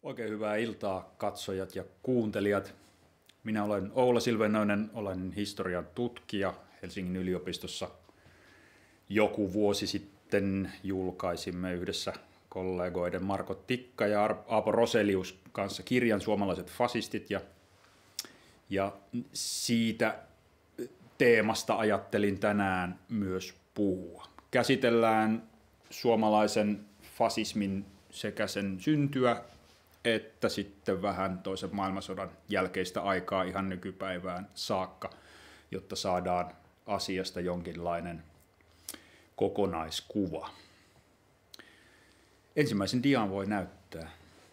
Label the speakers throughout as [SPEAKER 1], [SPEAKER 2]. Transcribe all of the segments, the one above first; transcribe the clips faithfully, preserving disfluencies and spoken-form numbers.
[SPEAKER 1] Oikein hyvää iltaa katsojat ja kuuntelijat. Minä olen Oula Silvennoinen, olen historian tutkija Helsingin yliopistossa. Joku vuosi sitten julkaisimme yhdessä kollegoiden Marko Tikka ja Aapo Roselius kanssa kirjan Suomalaiset fasistit ja, ja siitä teemasta ajattelin tänään myös puhua. Käsitellään suomalaisen fasismin sekä sen syntyä että sitten vähän toisen maailmansodan jälkeistä aikaa ihan nykypäivään saakka, jotta saadaan asiasta jonkinlainen kokonaiskuva. Ensimmäisen dian voi näyttää.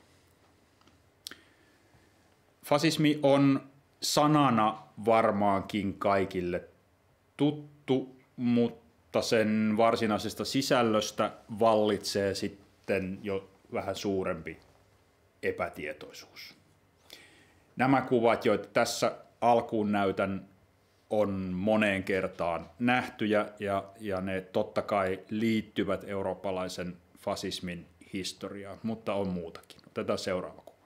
[SPEAKER 1] Fasismi on sanana varmaankin kaikille tuttu, mutta sen varsinaisesta sisällöstä vallitsee sitten jo vähän suurempi epätietoisuus. Nämä kuvat, joita tässä alkuun näytän, on moneen kertaan nähtyjä ja, ja ne totta kai liittyvät eurooppalaisen fasismin historiaan, mutta on muutakin. Otetaan seuraava kuva.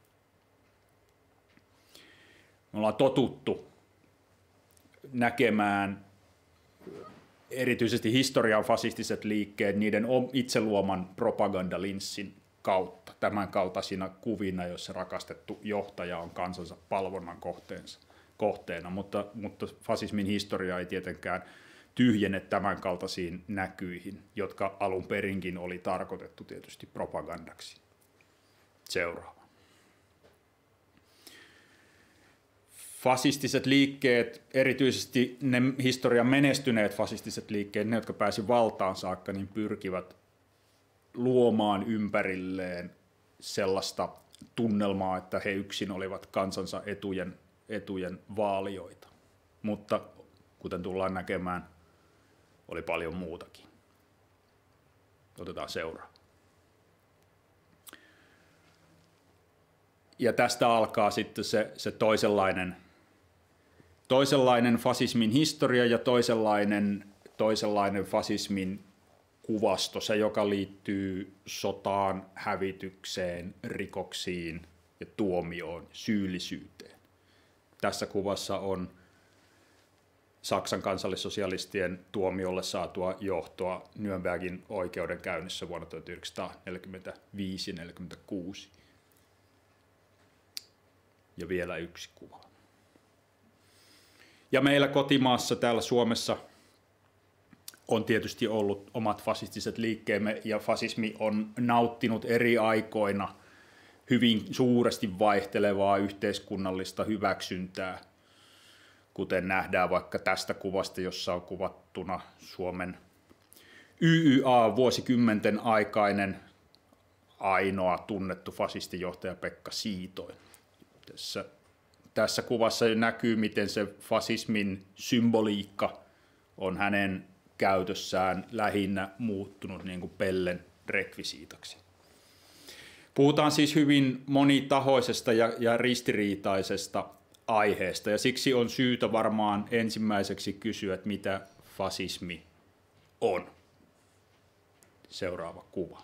[SPEAKER 1] Me ollaan totuttu näkemään erityisesti historian fasistiset liikkeet niiden itse luoman propagandalinssin kautta. Tämän kaltaisina kuvina, joissa rakastettu johtaja on kansansa palvonnan kohteensa, kohteena, mutta, mutta fasismin historia ei tietenkään tyhjene tämän kaltaisiin näkyihin, jotka alun perinkin oli tarkoitettu tietysti propagandaksi. Seuraava. Fasistiset liikkeet, erityisesti ne historian menestyneet fasistiset liikkeet, ne jotka pääsi valtaan saakka, niin pyrkivät luomaan ympärilleen sellaista tunnelmaa, että he yksin olivat kansansa etujen, etujen vaalijoita. Mutta kuten tullaan näkemään, oli paljon muutakin. Otetaan seuraava. Ja tästä alkaa sitten se, se toisenlainen, toisenlainen fasismin historia ja toisenlainen, toisenlainen fasismin kuvasto, se joka liittyy sotaan, hävitykseen, rikoksiin ja tuomioon, syyllisyyteen. Tässä kuvassa on Saksan kansallissosialistien tuomiolle saatua johtoa Nürnbergin oikeudenkäynnissä vuonna tuhatyhdeksänsataaneljäkymmentäviisi neljäkymmentäkuusi. Ja vielä yksi kuva. Ja meillä kotimaassa täällä Suomessa on tietysti ollut omat fasistiset liikkeemme, ja fasismi on nauttinut eri aikoina hyvin suuresti vaihtelevaa yhteiskunnallista hyväksyntää, kuten nähdään vaikka tästä kuvasta, jossa on kuvattuna Suomen Y Y A-vuosikymmenten aikainen ainoa tunnettu fasistijohtaja Pekka Siitoin. Tässä, tässä kuvassa näkyy, miten se fasismin symboliikka on hänen käytössään lähinnä muuttunut niin kuin pellen rekvisiitaksi. Puhutaan siis hyvin monitahoisesta ja, ja ristiriitaisesta aiheesta, ja siksi on syytä varmaan ensimmäiseksi kysyä, että mitä fasismi on. Seuraava kuva.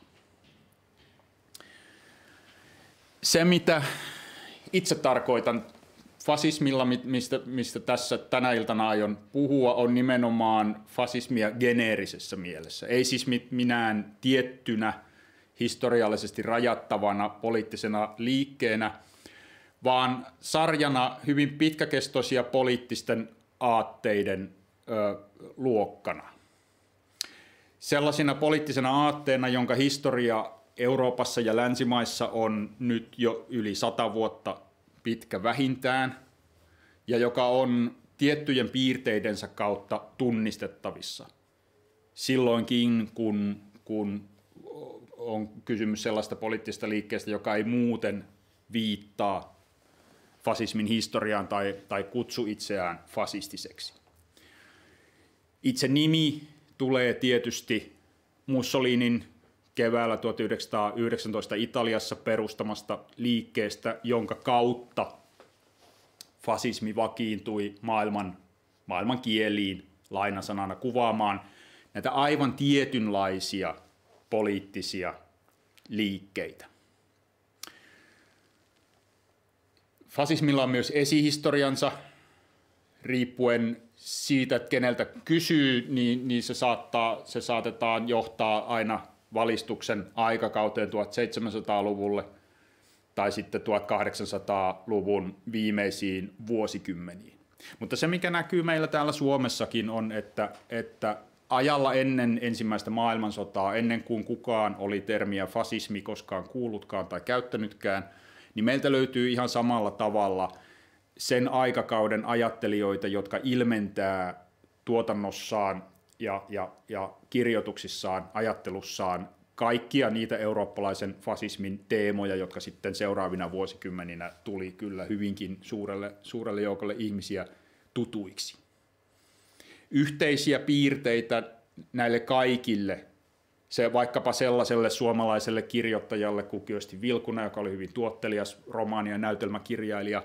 [SPEAKER 1] Se, mitä itse tarkoitan fasismilla, mistä, mistä tässä tänä iltana aion puhua, on nimenomaan fasismia geneerisessä mielessä. Ei siis minään tiettynä historiallisesti rajattavana poliittisena liikkeenä, vaan sarjana hyvin pitkäkestoisia poliittisten aatteiden ö, luokkana. Sellaisena poliittisena aatteena, jonka historia Euroopassa ja länsimaissa on nyt jo yli sata vuotta pitkä vähintään, ja joka on tiettyjen piirteidensä kautta tunnistettavissa silloinkin, kun, kun on kysymys sellaista poliittisesta liikkeestä, joka ei muuten viittaa fasismin historiaan tai, tai kutsu itseään fasistiseksi. Itse nimi tulee tietysti Mussolinin keväällä tuhatyhdeksänsataayhdeksäntoista Italiassa perustamasta liikkeestä, jonka kautta fasismi vakiintui maailman, maailman kieliin lainasanana kuvaamaan näitä aivan tietynlaisia poliittisia liikkeitä. Fasismilla on myös esihistoriansa, riippuen siitä, että keneltä kysyy, niin, niin se, saattaa, se saatetaan johtaa aina valistuksen aikakauteen tuhatseitsemänsataaluvulle tai sitten tuhatkahdeksansataaluvun viimeisiin vuosikymmeniin. Mutta se, mikä näkyy meillä täällä Suomessakin, on, että, että ajalla ennen ensimmäistä maailmansotaa, ennen kuin kukaan oli termiä fasismi koskaan kuullutkaan tai käyttänytkään, niin meiltä löytyy ihan samalla tavalla sen aikakauden ajattelijoita, jotka ilmentää tuotannossaan ja, ja, ja kirjoituksissaan, ajattelussaan kaikkia niitä eurooppalaisen fasismin teemoja, jotka sitten seuraavina vuosikymmeninä tuli kyllä hyvinkin suurelle, suurelle joukolle ihmisiä tutuiksi. Yhteisiä piirteitä näille kaikille, se vaikkapa sellaiselle suomalaiselle kirjoittajalle kuin Kyösti Vilkuna, joka oli hyvin tuottelias romaani- ja näytelmäkirjailija,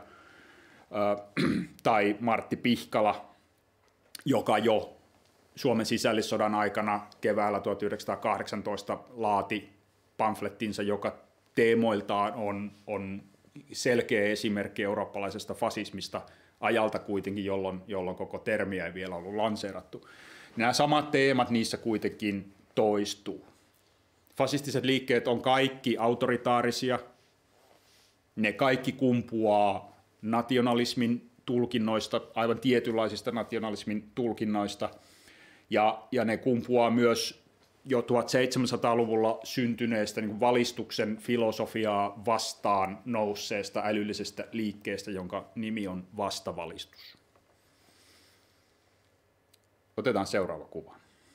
[SPEAKER 1] tai Martti Pihkala, joka jo Suomen sisällissodan aikana keväällä tuhatyhdeksänsataakahdeksantoista laati pamflettinsa, joka teemoiltaan on, on selkeä esimerkki eurooppalaisesta fasismista ajalta kuitenkin, jolloin, jolloin koko termiä ei vielä ollut lanseerattu. Nämä samat teemat niissä kuitenkin toistuu. Fasistiset liikkeet on kaikki autoritaarisia, ne kaikki kumpuaa nationalismin tulkinnoista, aivan tietynlaisista nationalismin tulkinnoista, ja, ja ne kumpuaa myös jo tuhatseitsemänsataaluvulla syntyneestä niin valistuksen filosofiaa vastaan nousseesta älyllisestä liikkeestä, jonka nimi on vastavalistus. Otetaan seuraava kuva.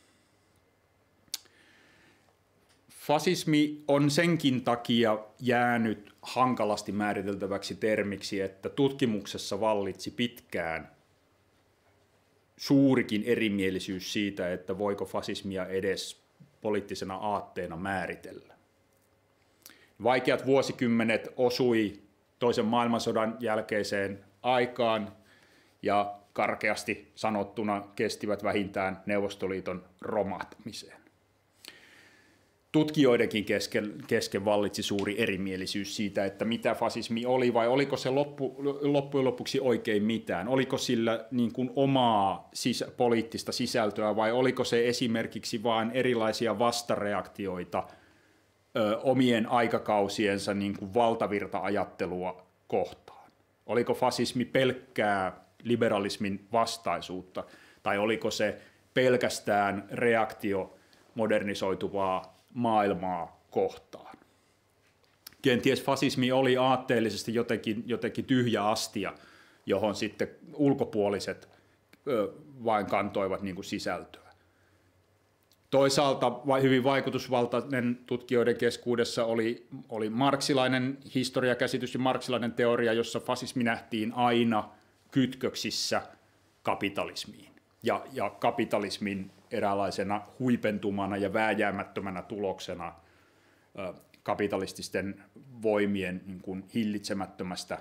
[SPEAKER 1] Fasismi on senkin takia jäänyt hankalasti määriteltäväksi termiksi, että tutkimuksessa vallitsi pitkään suurikin erimielisyys siitä, että voiko fasismia edes poliittisena aatteena määritellä. Vaikeat vuosikymmenet osui toisen maailmansodan jälkeiseen aikaan ja karkeasti sanottuna kestivät vähintään Neuvostoliiton romahtamiseen. Tutkijoidenkin kesken, kesken vallitsi suuri erimielisyys siitä, että mitä fasismi oli, vai oliko se loppu, loppujen lopuksi oikein mitään. Oliko sillä niin kuin omaa sis, poliittista sisältöä, vai oliko se esimerkiksi vain erilaisia vastareaktioita ö, omien aikakausiensa niin kuin valtavirta-ajattelua kohtaan. Oliko fasismi pelkkää liberalismin vastaisuutta, tai oliko se pelkästään reaktio modernisoituvaa maailmaa kohtaan. Kenties fasismi oli aatteellisesti jotenkin, jotenkin tyhjä astia, johon sitten ulkopuoliset ö, vain kantoivat niin kuin sisältöä. Toisaalta hyvin vaikutusvaltainen tutkijoiden keskuudessa oli, oli marksilainen historiakäsitys ja marksilainen teoria, jossa fasismi nähtiin aina kytköksissä kapitalismiin ja, ja kapitalismin eräänlaisena huipentumana ja vääjäämättömänä tuloksena ö, kapitalististen voimien niin kuin hillitsemättömästä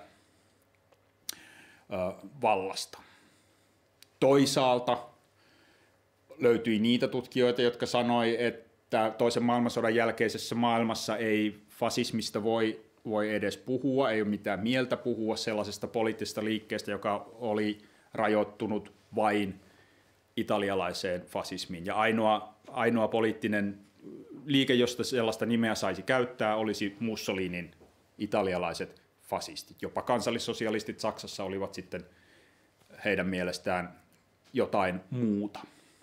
[SPEAKER 1] ö, vallasta. Toisaalta löytyi niitä tutkijoita, jotka sanoi, että toisen maailmansodan jälkeisessä maailmassa ei fasismista voi, voi edes puhua, ei ole mitään mieltä puhua sellaisesta poliittisesta liikkeestä, joka oli rajoittunut vain italialaiseen fasismiin. Ja ainoa, ainoa poliittinen liike, josta sellaista nimeä saisi käyttää, olisi Mussolinin italialaiset fasistit. Jopa kansallissosialistit Saksassa olivat sitten heidän mielestään jotain muuta.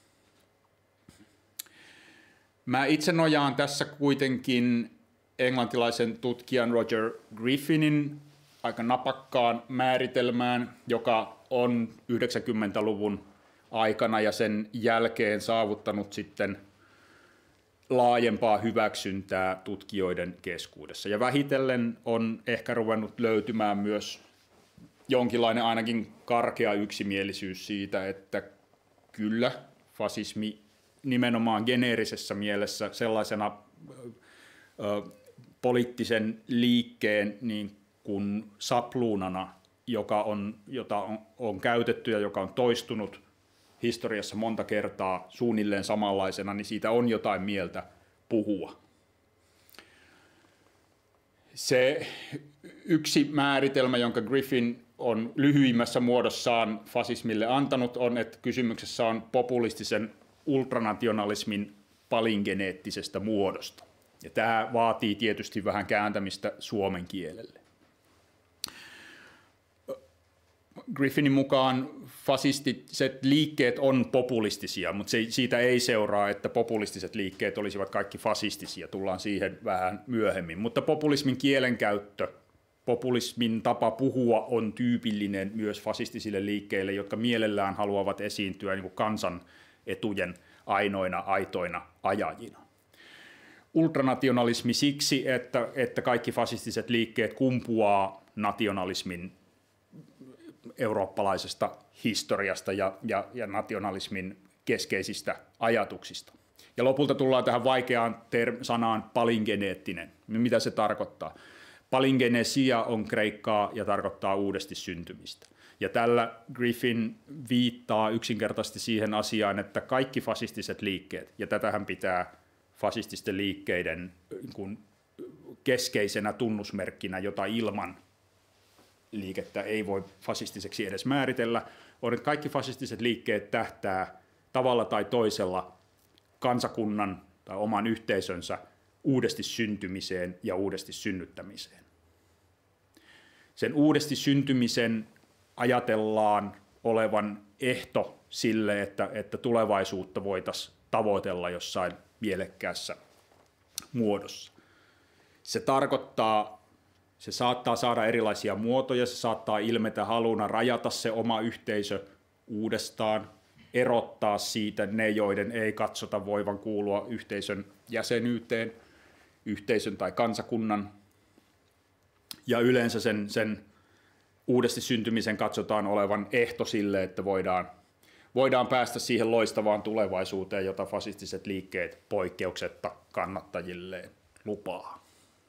[SPEAKER 1] Mä itse nojaan tässä kuitenkin englantilaisen tutkijan Roger Griffinin aika napakkaan määritelmään, joka on yhdeksänkymmentäluvun aikana ja sen jälkeen saavuttanut sitten laajempaa hyväksyntää tutkijoiden keskuudessa. Ja vähitellen on ehkä ruvennut löytymään myös jonkinlainen ainakin karkea yksimielisyys siitä, että kyllä fasismi nimenomaan geneerisessä mielessä sellaisena ö, poliittisen liikkeen niin kuin sapluunana, joka on, jota on, on käytetty ja joka on toistunut historiassa monta kertaa suunnilleen samanlaisena, niin siitä on jotain mieltä puhua. Se yksi määritelmä, jonka Griffin on lyhyimmässä muodossaan fasismille antanut, on, että kysymyksessä on populistisen ultranationalismin palingeneettisestä muodosta. Ja tämä vaatii tietysti vähän kääntämistä suomen kielelle. Griffinin mukaan fasistiset liikkeet on populistisia, mutta se, siitä ei seuraa, että populistiset liikkeet olisivat kaikki fasistisia. Tullaan siihen vähän myöhemmin. Mutta populismin kielenkäyttö, populismin tapa puhua on tyypillinen myös fasistisille liikkeille, jotka mielellään haluavat esiintyä niin kuin kansan etujen ainoina aitoina ajajina. Ultranationalismi siksi, että, että kaikki fasistiset liikkeet kumpuaa nationalismin eurooppalaisesta historiasta ja, ja, ja nationalismin keskeisistä ajatuksista. Ja lopulta tullaan tähän vaikeaan ter- sanaan palingeneettinen. Mitä se tarkoittaa? Palingenesia on kreikkaa ja tarkoittaa uudesti syntymistä. Ja tällä Griffin viittaa yksinkertaisesti siihen asiaan, että kaikki fasistiset liikkeet, ja tätähän pitää fasististen liikkeiden kun keskeisenä tunnusmerkkinä, jota ilman liikettä ei voi fasistiseksi edes määritellä, on, että kaikki fasistiset liikkeet tähtää tavalla tai toisella kansakunnan tai oman yhteisönsä uudesti syntymiseen ja uudesti synnyttämiseen. Sen uudesti syntymisen ajatellaan olevan ehto sille, että, että tulevaisuutta voitaisiin tavoitella jossain mielekkäässä muodossa. Se tarkoittaa, se saattaa saada erilaisia muotoja, se saattaa ilmetä haluna rajata se oma yhteisö uudestaan, erottaa siitä ne, joiden ei katsota voivan kuulua yhteisön jäsenyyteen, yhteisön tai kansakunnan. Ja yleensä sen, sen uudesti syntymisen katsotaan olevan ehto sille, että voidaan, voidaan päästä siihen loistavaan tulevaisuuteen, jota fasistiset liikkeet poikkeuksetta kannattajilleen lupaa.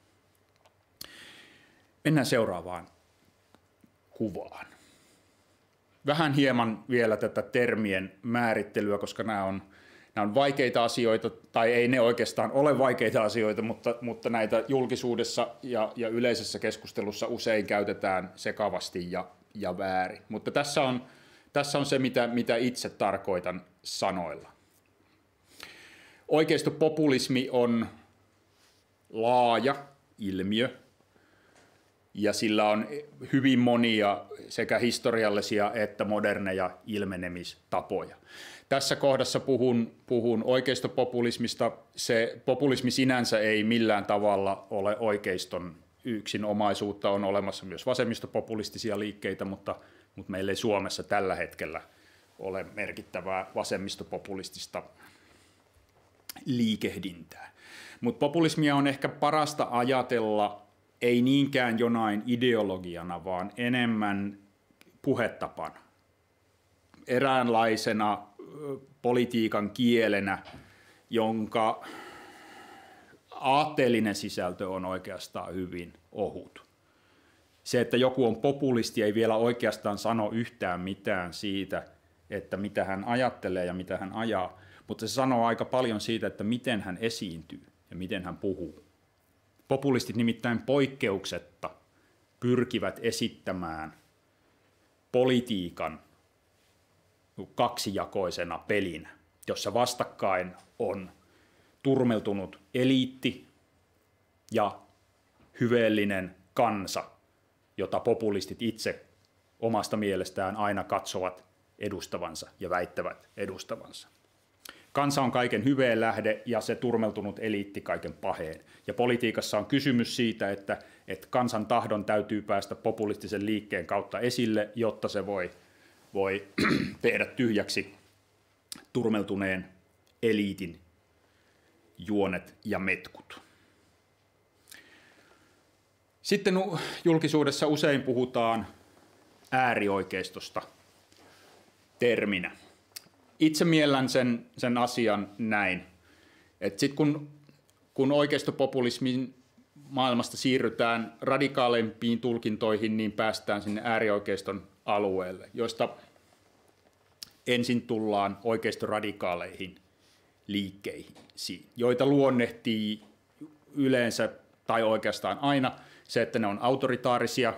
[SPEAKER 1] Mennään seuraavaan kuvaan. Vähän hieman vielä tätä termien määrittelyä, koska nämä on, nämä on vaikeita asioita, tai ei ne oikeastaan ole vaikeita asioita, mutta, mutta näitä julkisuudessa ja, ja yleisessä keskustelussa usein käytetään sekavasti ja, ja väärin. Mutta tässä on, tässä on se, mitä, mitä itse tarkoitan sanoilla. Oikeistopopulismi on laaja ilmiö, ja sillä on hyvin monia sekä historiallisia että moderneja ilmenemistapoja. Tässä kohdassa puhun, puhun oikeistopopulismista. Se populismi sinänsä ei millään tavalla ole oikeiston yksinomaisuutta. On olemassa myös vasemmistopopulistisia liikkeitä, mutta, mutta meillä ei Suomessa tällä hetkellä ole merkittävää vasemmistopopulistista liikehdintää. Mutta populismia on ehkä parasta ajatella ei niinkään jonain ideologiana, vaan enemmän puhetapana, eräänlaisena politiikan kielenä, jonka aatteellinen sisältö on oikeastaan hyvin ohut. Se, että joku on populisti, ei vielä oikeastaan sano yhtään mitään siitä, että mitä hän ajattelee ja mitä hän ajaa, mutta se sanoo aika paljon siitä, että miten hän esiintyy ja miten hän puhuu. Populistit nimittäin poikkeuksetta pyrkivät esittämään politiikan kaksijakoisena pelinä, jossa vastakkain on turmeltunut eliitti ja hyveellinen kansa, jota populistit itse omasta mielestään aina katsovat edustavansa ja väittävät edustavansa. Kansa on kaiken hyveen lähde ja se turmeltunut eliitti kaiken paheen. Ja politiikassa on kysymys siitä, että, että kansan tahdon täytyy päästä populistisen liikkeen kautta esille, jotta se voi, voi tehdä tyhjäksi turmeltuneen eliitin juonet ja metkut. Sitten julkisuudessa usein puhutaan äärioikeistosta terminä. Itse miellän sen, sen asian näin, että sitten kun, kun oikeistopopulismin maailmasta siirrytään radikaalempiin tulkintoihin, niin päästään sinne äärioikeiston alueelle, joista ensin tullaan oikeistoradikaaleihin liikkeisiin, joita luonnehtii yleensä tai oikeastaan aina Se, että ne on autoritaarisia,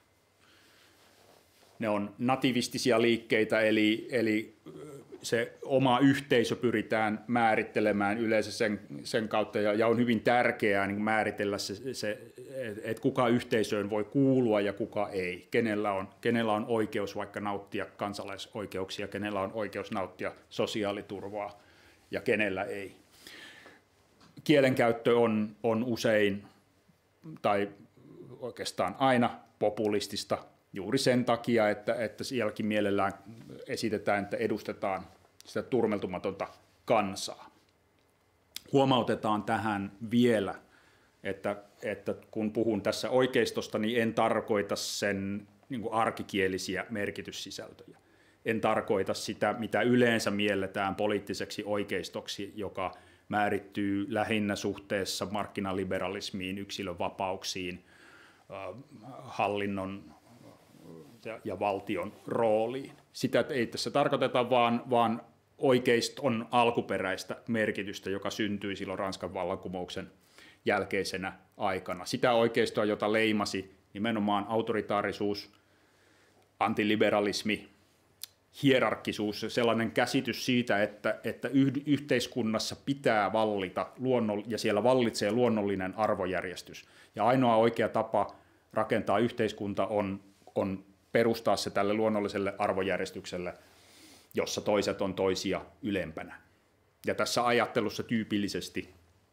[SPEAKER 1] ne on nativistisia liikkeitä, eli, eli se oma yhteisö pyritään määrittelemään yleensä sen, sen kautta, ja, ja on hyvin tärkeää niin määritellä se, se että kuka yhteisöön voi kuulua ja kuka ei, kenellä on, kenellä on oikeus vaikka nauttia kansalaisoikeuksia, kenellä on oikeus nauttia sosiaaliturvaa ja kenellä ei. Kielenkäyttö on, on usein tai oikeastaan aina populistista juuri sen takia, että, että sielläkin mielellään esitetään, että edustetaan sitä turmeltumatonta kansaa. Huomautetaan tähän vielä, että, että kun puhun tässä oikeistosta, niin en tarkoita sen niin kuin arkikielisiä merkityssisältöjä. En tarkoita sitä, mitä yleensä mielletään poliittiseksi oikeistoksi, joka määrittyy lähinnä suhteessa markkinaliberalismiin, yksilönvapauksiin, hallinnon ja valtion rooliin. Sitä ei tässä tarkoiteta, vaan, vaan oikeiston alkuperäistä merkitystä, joka syntyi silloin Ranskan vallankumouksen jälkeisenä aikana. Sitä oikeistoa, jota leimasi nimenomaan autoritaarisuus, antiliberalismi, hierarkkisuus, sellainen käsitys siitä, että, että yhteiskunnassa pitää vallita luonnoll- ja siellä vallitsee luonnollinen arvojärjestys. Ja ainoa oikea tapa rakentaa yhteiskunta on, on perustaa se tälle luonnolliselle arvojärjestykselle, jossa toiset on toisia ylempänä. Ja tässä ajattelussa tyypillisesti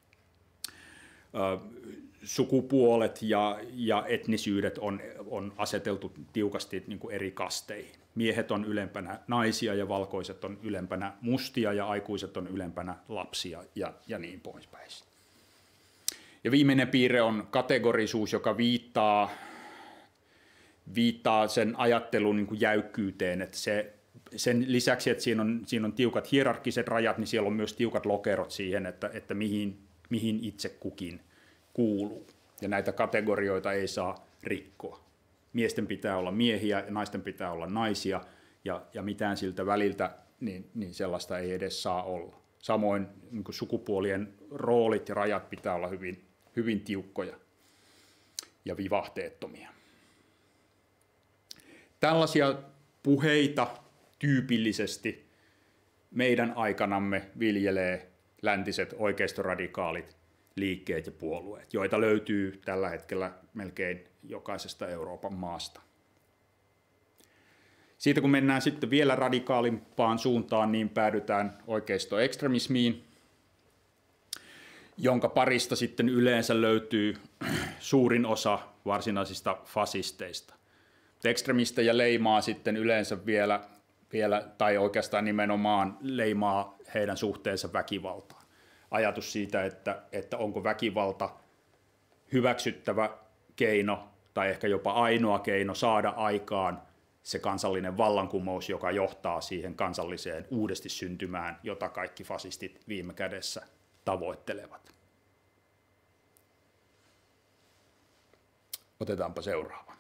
[SPEAKER 1] ö, sukupuolet ja, ja etnisyydet on, on aseteltu tiukasti niin kuin eri kasteihin. Miehet on ylempänä naisia ja valkoiset on ylempänä mustia ja aikuiset on ylempänä lapsia ja, ja niin poispäin. Ja viimeinen piirre on kategorisuus, joka viittaa, viittaa sen ajattelun niin kuin jäykkyyteen. Että se, sen lisäksi, että siinä on, siinä on tiukat hierarkkiset rajat, niin siellä on myös tiukat lokerot siihen, että, että mihin, mihin itse kukin kuuluu. Ja näitä kategorioita ei saa rikkoa. Miesten pitää olla miehiä ja naisten pitää olla naisia, ja, ja mitään siltä väliltä, niin, niin sellaista ei edes saa olla. Samoin niin kuin sukupuolien roolit ja rajat pitää olla hyvin, hyvin tiukkoja ja vivahteettomia. Tällaisia puheita tyypillisesti meidän aikanamme viljelee läntiset oikeistoradikaalit liikkeet ja puolueet, joita löytyy tällä hetkellä melkein jokaisesta Euroopan maasta. Siitä kun mennään sitten vielä radikaalimpaan suuntaan, niin päädytään oikeistoekstremismiin, jonka parista sitten yleensä löytyy suurin osa varsinaisista fasisteista. Ekstremistejä leimaa sitten yleensä vielä, vielä, tai oikeastaan nimenomaan leimaa heidän suhteensa väkivaltaan. Ajatus siitä, että, että onko väkivalta hyväksyttävä keino tai ehkä jopa ainoa keino saada aikaan se kansallinen vallankumous, joka johtaa siihen kansalliseen uudesti syntymään, jota kaikki fasistit viime kädessä tavoittelevat. Otetaanpa seuraava.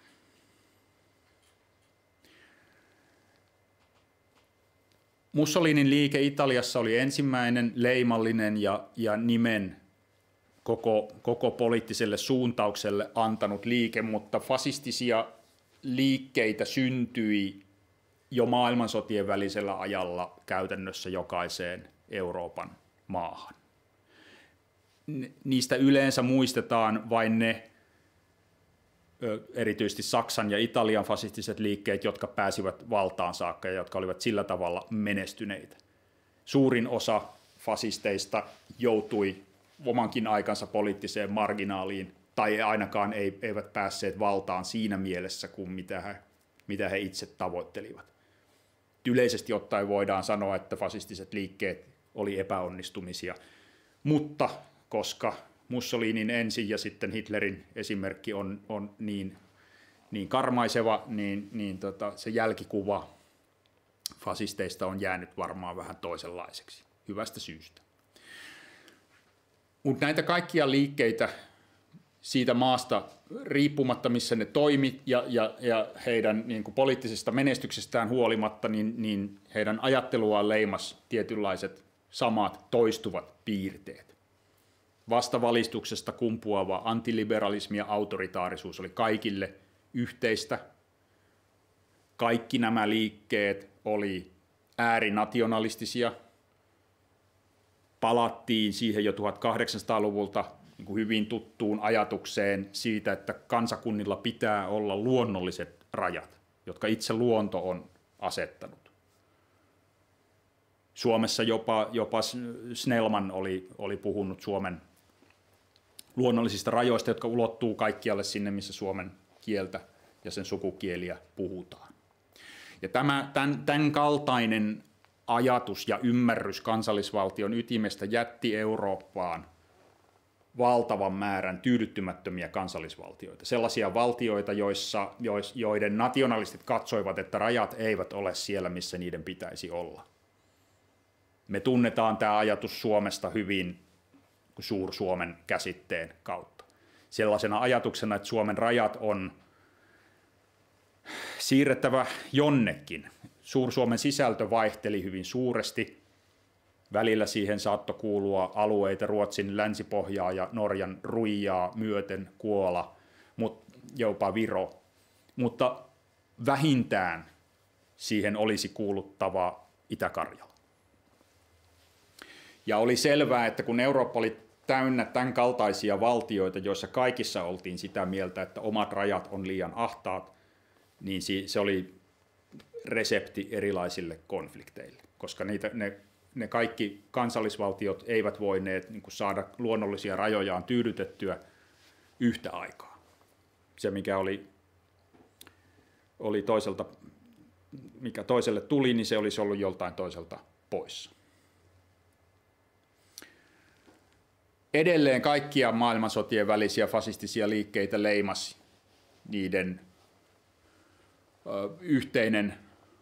[SPEAKER 1] Mussolinin liike Italiassa oli ensimmäinen leimallinen ja, ja nimen koko, koko poliittiselle suuntaukselle antanut liike, mutta fasistisia liikkeitä syntyi jo maailmansotien välisellä ajalla käytännössä jokaiseen Euroopan maahan. Niistä yleensä muistetaan vain ne erityisesti Saksan ja Italian fasistiset liikkeet, jotka pääsivät valtaan saakka ja jotka olivat sillä tavalla menestyneitä. Suurin osa fasisteista joutui omankin aikansa poliittiseen marginaaliin, tai ainakaan eivät päässeet valtaan siinä mielessä kuin mitä he, mitä he itse tavoittelivat. Yleisesti ottaen voidaan sanoa, että fasistiset liikkeet oli epäonnistumisia, mutta koska Mussolinin ensin ja sitten Hitlerin esimerkki on, on niin, niin karmaiseva, niin, niin tota, se jälkikuva fasisteista on jäänyt varmaan vähän toisenlaiseksi, hyvästä syystä. Mutta näitä kaikkia liikkeitä siitä maasta riippumatta, missä ne toimi, ja, ja, ja heidän niin kuin poliittisesta menestyksestään huolimatta, niin, niin heidän ajatteluaan leimas tietynlaiset samat toistuvat piirteet. Vastavalistuksesta kumpuava antiliberalismi ja autoritaarisuus oli kaikille yhteistä. Kaikki nämä liikkeet oli äärinationalistisia. Palattiin siihen jo tuhatkahdeksansataaluvulta niin kuin hyvin tuttuun ajatukseen siitä, että kansakunnilla pitää olla luonnolliset rajat, jotka itse luonto on asettanut. Suomessa jopa, jopa Snellman oli, oli puhunut Suomen luonnollisista rajoista, jotka ulottuu kaikkialle sinne, missä suomen kieltä ja sen sukukieliä puhutaan. Ja tämä, tämän, tämän kaltainen ajatus ja ymmärrys kansallisvaltion ytimestä jätti Eurooppaan valtavan määrän tyydyttymättömiä kansallisvaltioita. Sellaisia valtioita, joissa, joiden nationalistit katsoivat, että rajat eivät ole siellä, missä niiden pitäisi olla. Me tunnetaan tämä ajatus Suomesta hyvin Suur-Suomen käsitteen kautta. Sellaisena ajatuksena, että Suomen rajat on siirrettävä jonnekin. Suur-Suomen sisältö vaihteli hyvin suuresti. Välillä siihen saattoi kuulua alueita Ruotsin länsipohjaa ja Norjan ruijaa myöten, Kuola, mutta jopa Viro. Mutta vähintään siihen olisi kuuluttava Itä-Karjala. Ja oli selvää, että kun Eurooppa oli täynnä tämän kaltaisia valtioita, joissa kaikissa oltiin sitä mieltä, että omat rajat on liian ahtaat, niin se oli resepti erilaisille konflikteille, koska niitä, ne, ne kaikki kansallisvaltiot eivät voineet niin kuin saada luonnollisia rajojaan tyydytettyä yhtä aikaa. Se, mikä oli, oli toiselta, mikä toiselle tuli, niin se olisi ollut joltain toiselta poissa. Edelleen kaikkia maailmansotien välisiä fasistisia liikkeitä leimasi niiden ö, yhteinen,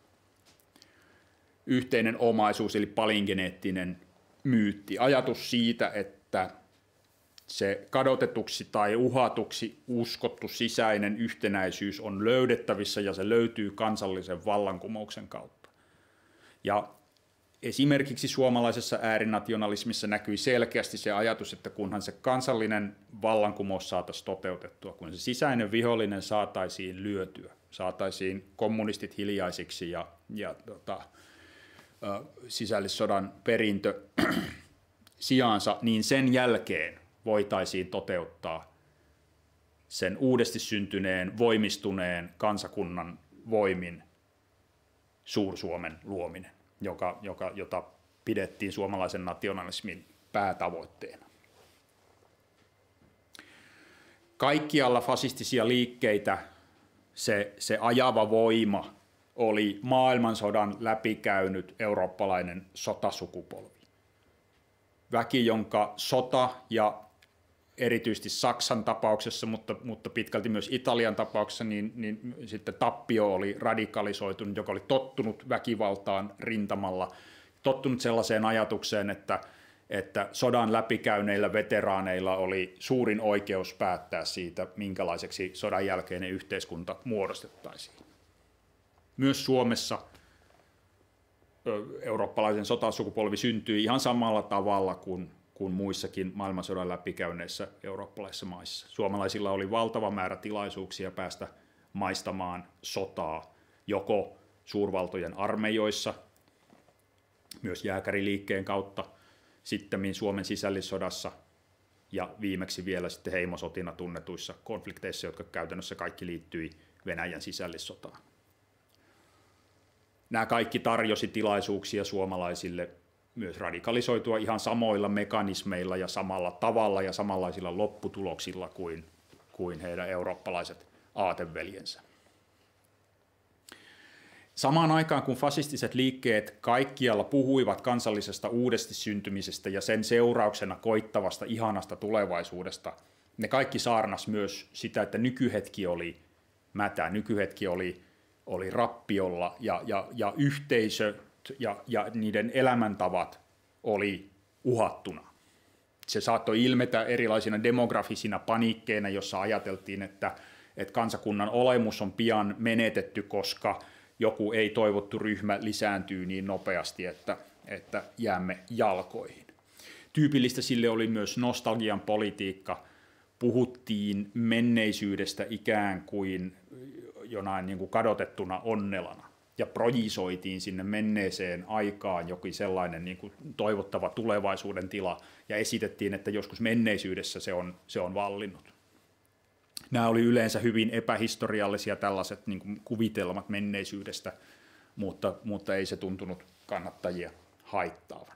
[SPEAKER 1] yhteinen omaisuus, eli palingeneettinen myytti. Ajatus siitä, että se kadotetuksi tai uhatuksi uskottu sisäinen yhtenäisyys on löydettävissä ja se löytyy kansallisen vallankumouksen kautta. Ja esimerkiksi suomalaisessa äärinationalismissa näkyi selkeästi se ajatus, että kunhan se kansallinen vallankumous saataisiin toteutettua, kun se sisäinen vihollinen saataisiin lyötyä, saataisiin kommunistit hiljaisiksi ja, ja tota, sisällissodan perintö sijaansa, niin sen jälkeen voitaisiin toteuttaa sen uudesti syntyneen, voimistuneen kansakunnan voimin Suur-Suomen luominen, joka, joka, jota pidettiin suomalaisen nationalismin päätavoitteena. Kaikkialla fasistisia liikkeitä se, se ajava voima oli maailmansodan läpikäynyt eurooppalainen sotasukupolvi. Väki, jonka sota ja erityisesti Saksan tapauksessa, mutta, mutta pitkälti myös Italian tapauksessa, niin, niin sitten tappio oli radikalisoitunut, joka oli tottunut väkivaltaan rintamalla, tottunut sellaiseen ajatukseen, että, että sodan läpikäyneillä veteraaneilla oli suurin oikeus päättää siitä, minkälaiseksi sodan jälkeinen yhteiskunta muodostettaisiin. Myös Suomessa eurooppalaisen sotasukupolvi syntyi ihan samalla tavalla kuin kuin muissakin maailmansodan läpikäyneissä eurooppalaisissa maissa. Suomalaisilla oli valtava määrä tilaisuuksia päästä maistamaan sotaa, joko suurvaltojen armeijoissa, myös jääkäriliikkeen kautta, sittemmin Suomen sisällissodassa ja viimeksi vielä sitten heimosotina tunnetuissa konflikteissa, jotka käytännössä kaikki liittyi Venäjän sisällissotaan. Nämä kaikki tarjosi tilaisuuksia suomalaisille myös radikalisoitua ihan samoilla mekanismeilla ja samalla tavalla ja samanlaisilla lopputuloksilla kuin, kuin heidän eurooppalaiset aateveljensä. Samaan aikaan, kun fasistiset liikkeet kaikkialla puhuivat kansallisesta uudesti syntymisestä ja sen seurauksena koittavasta ihanasta tulevaisuudesta, ne kaikki saarnas myös sitä, että nykyhetki oli mätä, nykyhetki oli, oli rappiolla ja, ja, ja yhteisö Ja, ja niiden elämäntavat oli uhattuna. Se saattoi ilmetä erilaisina demografisina paniikkeina, jossa ajateltiin, että, että kansakunnan olemus on pian menetetty, koska joku ei-toivottu ryhmä lisääntyy niin nopeasti, että, että jäämme jalkoihin. Tyypillistä sille oli myös nostalgian politiikka. Puhuttiin menneisyydestä ikään kuin jonain niin kuin kadotettuna onnelana ja projisoitiin sinne menneeseen aikaan jokin sellainen niin kuin toivottava tulevaisuuden tila ja esitettiin, että joskus menneisyydessä se on, se on vallinnut. Nämä oli yleensä hyvin epähistoriallisia tällaiset niin kuin kuvitelmat menneisyydestä, mutta, mutta ei se tuntunut kannattajia haittaavan.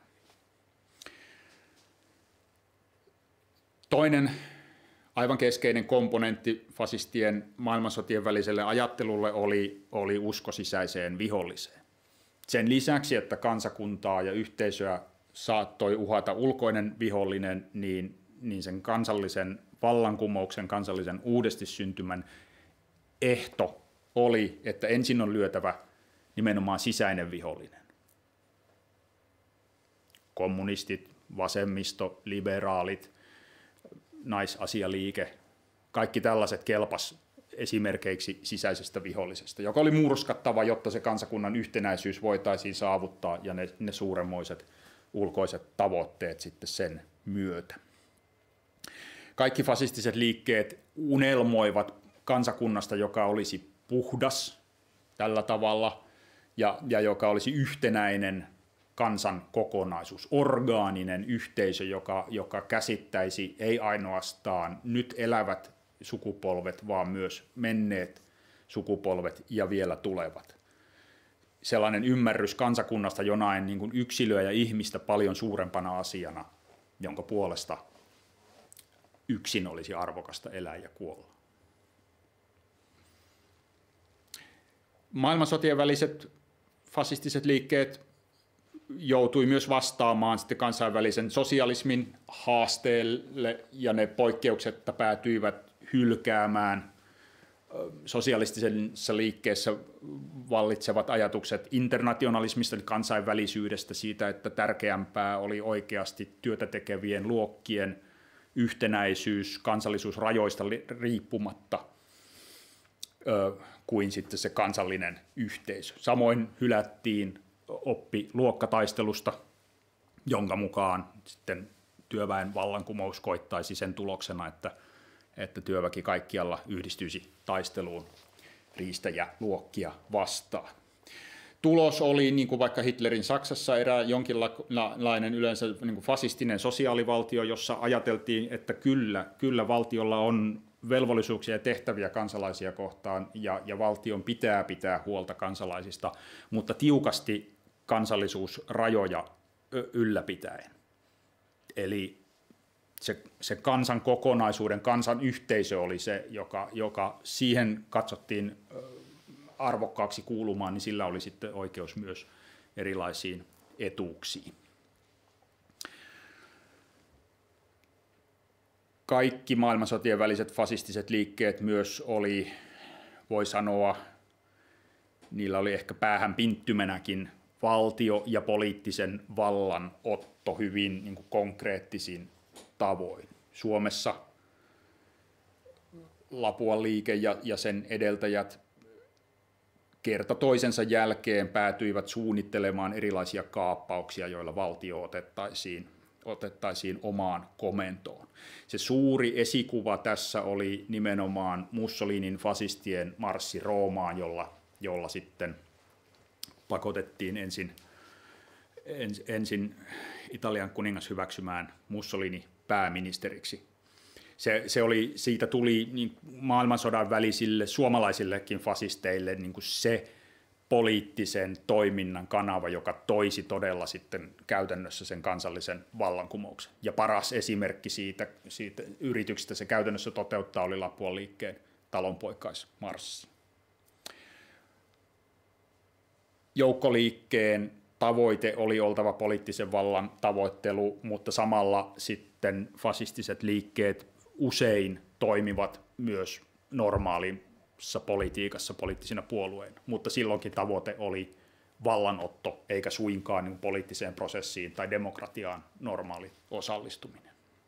[SPEAKER 1] Toinen aivan keskeinen komponentti fasistien maailmansotien väliselle ajattelulle oli, oli usko sisäiseen viholliseen. Sen lisäksi, että kansakuntaa ja yhteisöä saattoi uhata ulkoinen vihollinen, niin, niin sen kansallisen vallankumouksen, kansallisen uudesti syntymän ehto oli, että ensin on lyötävä nimenomaan sisäinen vihollinen. Kommunistit, vasemmisto, liberaalit, naisasialiike, kaikki tällaiset kelpas esimerkkeiksi sisäisestä vihollisesta, joka oli murskattava, jotta se kansakunnan yhtenäisyys voitaisiin saavuttaa ja ne, ne suuremmoiset ulkoiset tavoitteet sitten sen myötä. Kaikki fasistiset liikkeet unelmoivat kansakunnasta, joka olisi puhdas tällä tavalla ja, ja joka olisi yhtenäinen kansan kokonaisuus, orgaaninen yhteisö, joka, joka käsittäisi ei ainoastaan nyt elävät sukupolvet, vaan myös menneet sukupolvet ja vielä tulevat. Sellainen ymmärrys kansakunnasta jonain niin kuin yksilöä ja ihmistä paljon suurempana asiana, jonka puolesta yksin olisi arvokasta elää ja kuolla. Maailmansotien väliset fasistiset liikkeet joutui myös vastaamaan sitten kansainvälisen sosialismin haasteelle, ja ne poikkeuksetta päätyivät hylkäämään sosialistisessa liikkeessä vallitsevat ajatukset internationalismista, eli kansainvälisyydestä, siitä, että tärkeämpää oli oikeasti työtä tekevien luokkien yhtenäisyys kansallisuusrajoista riippumatta kuin sitten se kansallinen yhteisö. Samoin hylättiin oppi luokkataistelusta, jonka mukaan sitten työväen vallankumous koittaisi sen tuloksena, että, että työväki kaikkialla yhdistyisi taisteluun riistäjäluokkia vastaan. Tulos oli, niin kuin vaikka Hitlerin Saksassa, erää jonkinlainen yleensä niin kuin fasistinen sosiaalivaltio, jossa ajateltiin, että kyllä, kyllä valtiolla on velvollisuuksia ja tehtäviä kansalaisia kohtaan, ja, ja valtion pitää pitää huolta kansalaisista, mutta tiukasti kansallisuusrajoja ylläpitäen. Eli se, se kansan kokonaisuuden, kansan yhteisö oli se, joka, joka siihen katsottiin arvokkaaksi kuulumaan, niin sillä oli sitten oikeus myös erilaisiin etuuksiin. Kaikki maailmansotien väliset fasistiset liikkeet myös oli, voi sanoa, niillä oli ehkä päähän pinttymänäkin valtio- ja poliittisen vallan otto hyvin niin kuin konkreettisin tavoin. Suomessa Lapuan liike ja, ja sen edeltäjät kerta toisensa jälkeen päätyivät suunnittelemaan erilaisia kaappauksia, joilla valtio otettaisiin, otettaisiin omaan komentoon. Se suuri esikuva tässä oli nimenomaan Mussolinin fasistien marssi Roomaan, jolla, jolla sitten pakotettiin ensin, ens, ensin Italian kuningas hyväksymään Mussolini pääministeriksi. Se, se oli, siitä tuli niin maailmansodan välisille suomalaisillekin fasisteille niin kuin se poliittisen toiminnan kanava, joka toisi todella sitten käytännössä sen kansallisen vallankumouksen. Ja paras esimerkki siitä, siitä yrityksestä se käytännössä toteuttaa oli Lapuan liikkeen talonpoikaismarssi. Joukkoliikkeen tavoite oli oltava poliittisen vallan tavoittelu, mutta samalla sitten fasistiset liikkeet usein toimivat myös normaalissa politiikassa poliittisina puolueina, mutta silloinkin tavoite oli vallanotto, eikä suinkaan niin poliittiseen prosessiin tai demokratiaan normaali osallistuminen.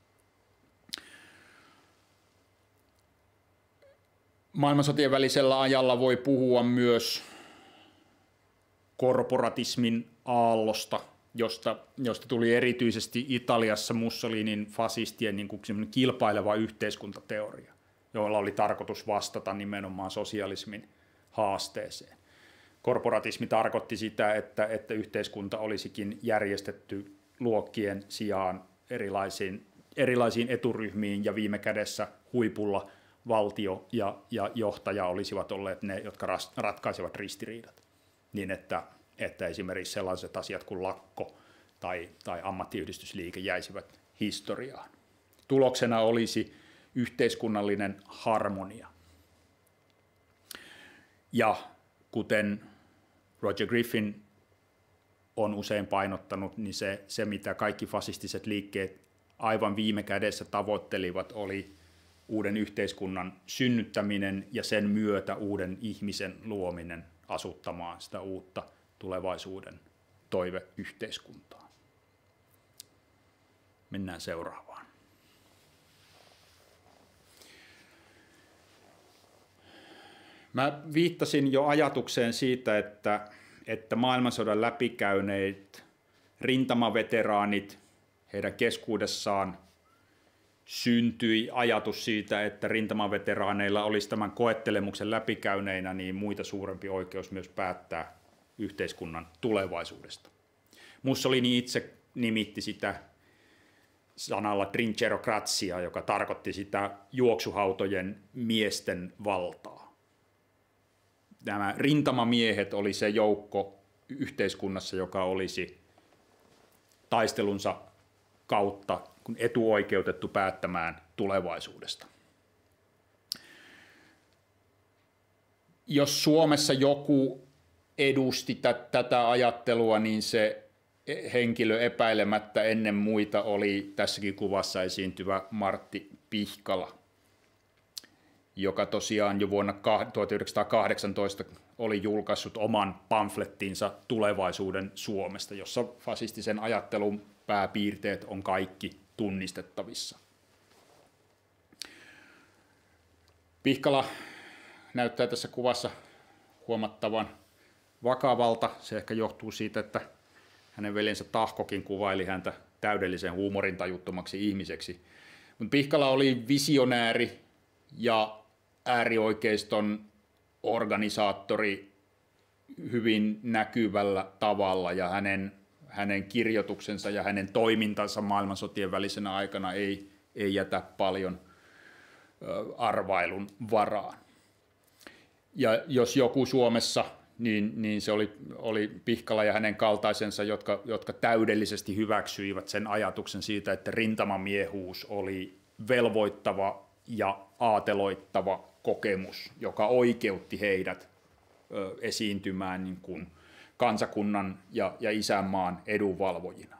[SPEAKER 1] Maailmansotien välisellä ajalla voi puhua myös korporatismin aallosta, josta, josta tuli erityisesti Italiassa Mussolinin fasistien niin kuin kilpaileva yhteiskuntateoria, jolla oli tarkoitus vastata nimenomaan sosialismin haasteeseen. Korporatismi tarkoitti sitä, että, että yhteiskunta olisikin järjestetty luokkien sijaan erilaisiin, erilaisiin eturyhmiin ja viime kädessä huipulla valtio ja, ja johtaja olisivat olleet ne, jotka ras, ratkaisivat ristiriidat. Niin että, että esimerkiksi sellaiset asiat kuin lakko tai, tai ammattiyhdistysliike jäisivät historiaan. Tuloksena olisi yhteiskunnallinen harmonia. Ja kuten Roger Griffin on usein painottanut, niin se, se mitä kaikki fasistiset liikkeet aivan viime kädessä tavoittelivat, oli uuden yhteiskunnan synnyttäminen ja sen myötä uuden ihmisen luominen asuttamaan sitä uutta tulevaisuuden toiveyhteiskuntaa. Mennään seuraavaan. Mä viittasin jo ajatukseen siitä, että, että maailmansodan läpikäyneet rintamaveteraanit, heidän keskuudessaan syntyi ajatus siitä, että rintamaveteraaneilla olisi tämän koettelemuksen läpikäyneinä niin muita suurempi oikeus myös päättää yhteiskunnan tulevaisuudesta. Mussolini itse nimitti sitä sanalla trincerocrazia, joka tarkoitti sitä juoksuhautojen miesten valtaa. Nämä rintamamiehet oli se joukko yhteiskunnassa, joka olisi taistelunsa kautta kun etuoikeutettu päättämään tulevaisuudesta. Jos Suomessa joku edusti t- tätä ajattelua, niin se henkilö epäilemättä ennen muita oli tässäkin kuvassa esiintyvä Martti Pihkala, joka tosiaan jo vuonna tuhatyhdeksänsataakahdeksantoista oli julkaissut oman pamflettinsa tulevaisuuden Suomesta, jossa fasistisen ajattelun pääpiirteet on kaikki tunnistettavissa. Pihkala näyttää tässä kuvassa huomattavan vakavalta. Se ehkä johtuu siitä, että hänen veljensä Tahkokin kuvaili häntä täydellisen huumorintajuttomaksi ihmiseksi. Mutta Pihkala oli visionääri ja äärioikeiston organisaattori hyvin näkyvällä tavalla, ja hänen, hänen kirjoituksensa ja hänen toimintansa maailmansotien välisenä aikana ei, ei jätä paljon arvailun varaan. Ja jos joku Suomessa, niin, niin se oli, oli Pihkala ja hänen kaltaisensa, jotka, jotka täydellisesti hyväksyivät sen ajatuksen siitä, että rintamamiehuus oli velvoittava ja aateloittava kokemus, joka oikeutti heidät ö, esiintymään niin kuin kansakunnan ja, ja isänmaan edunvalvojina.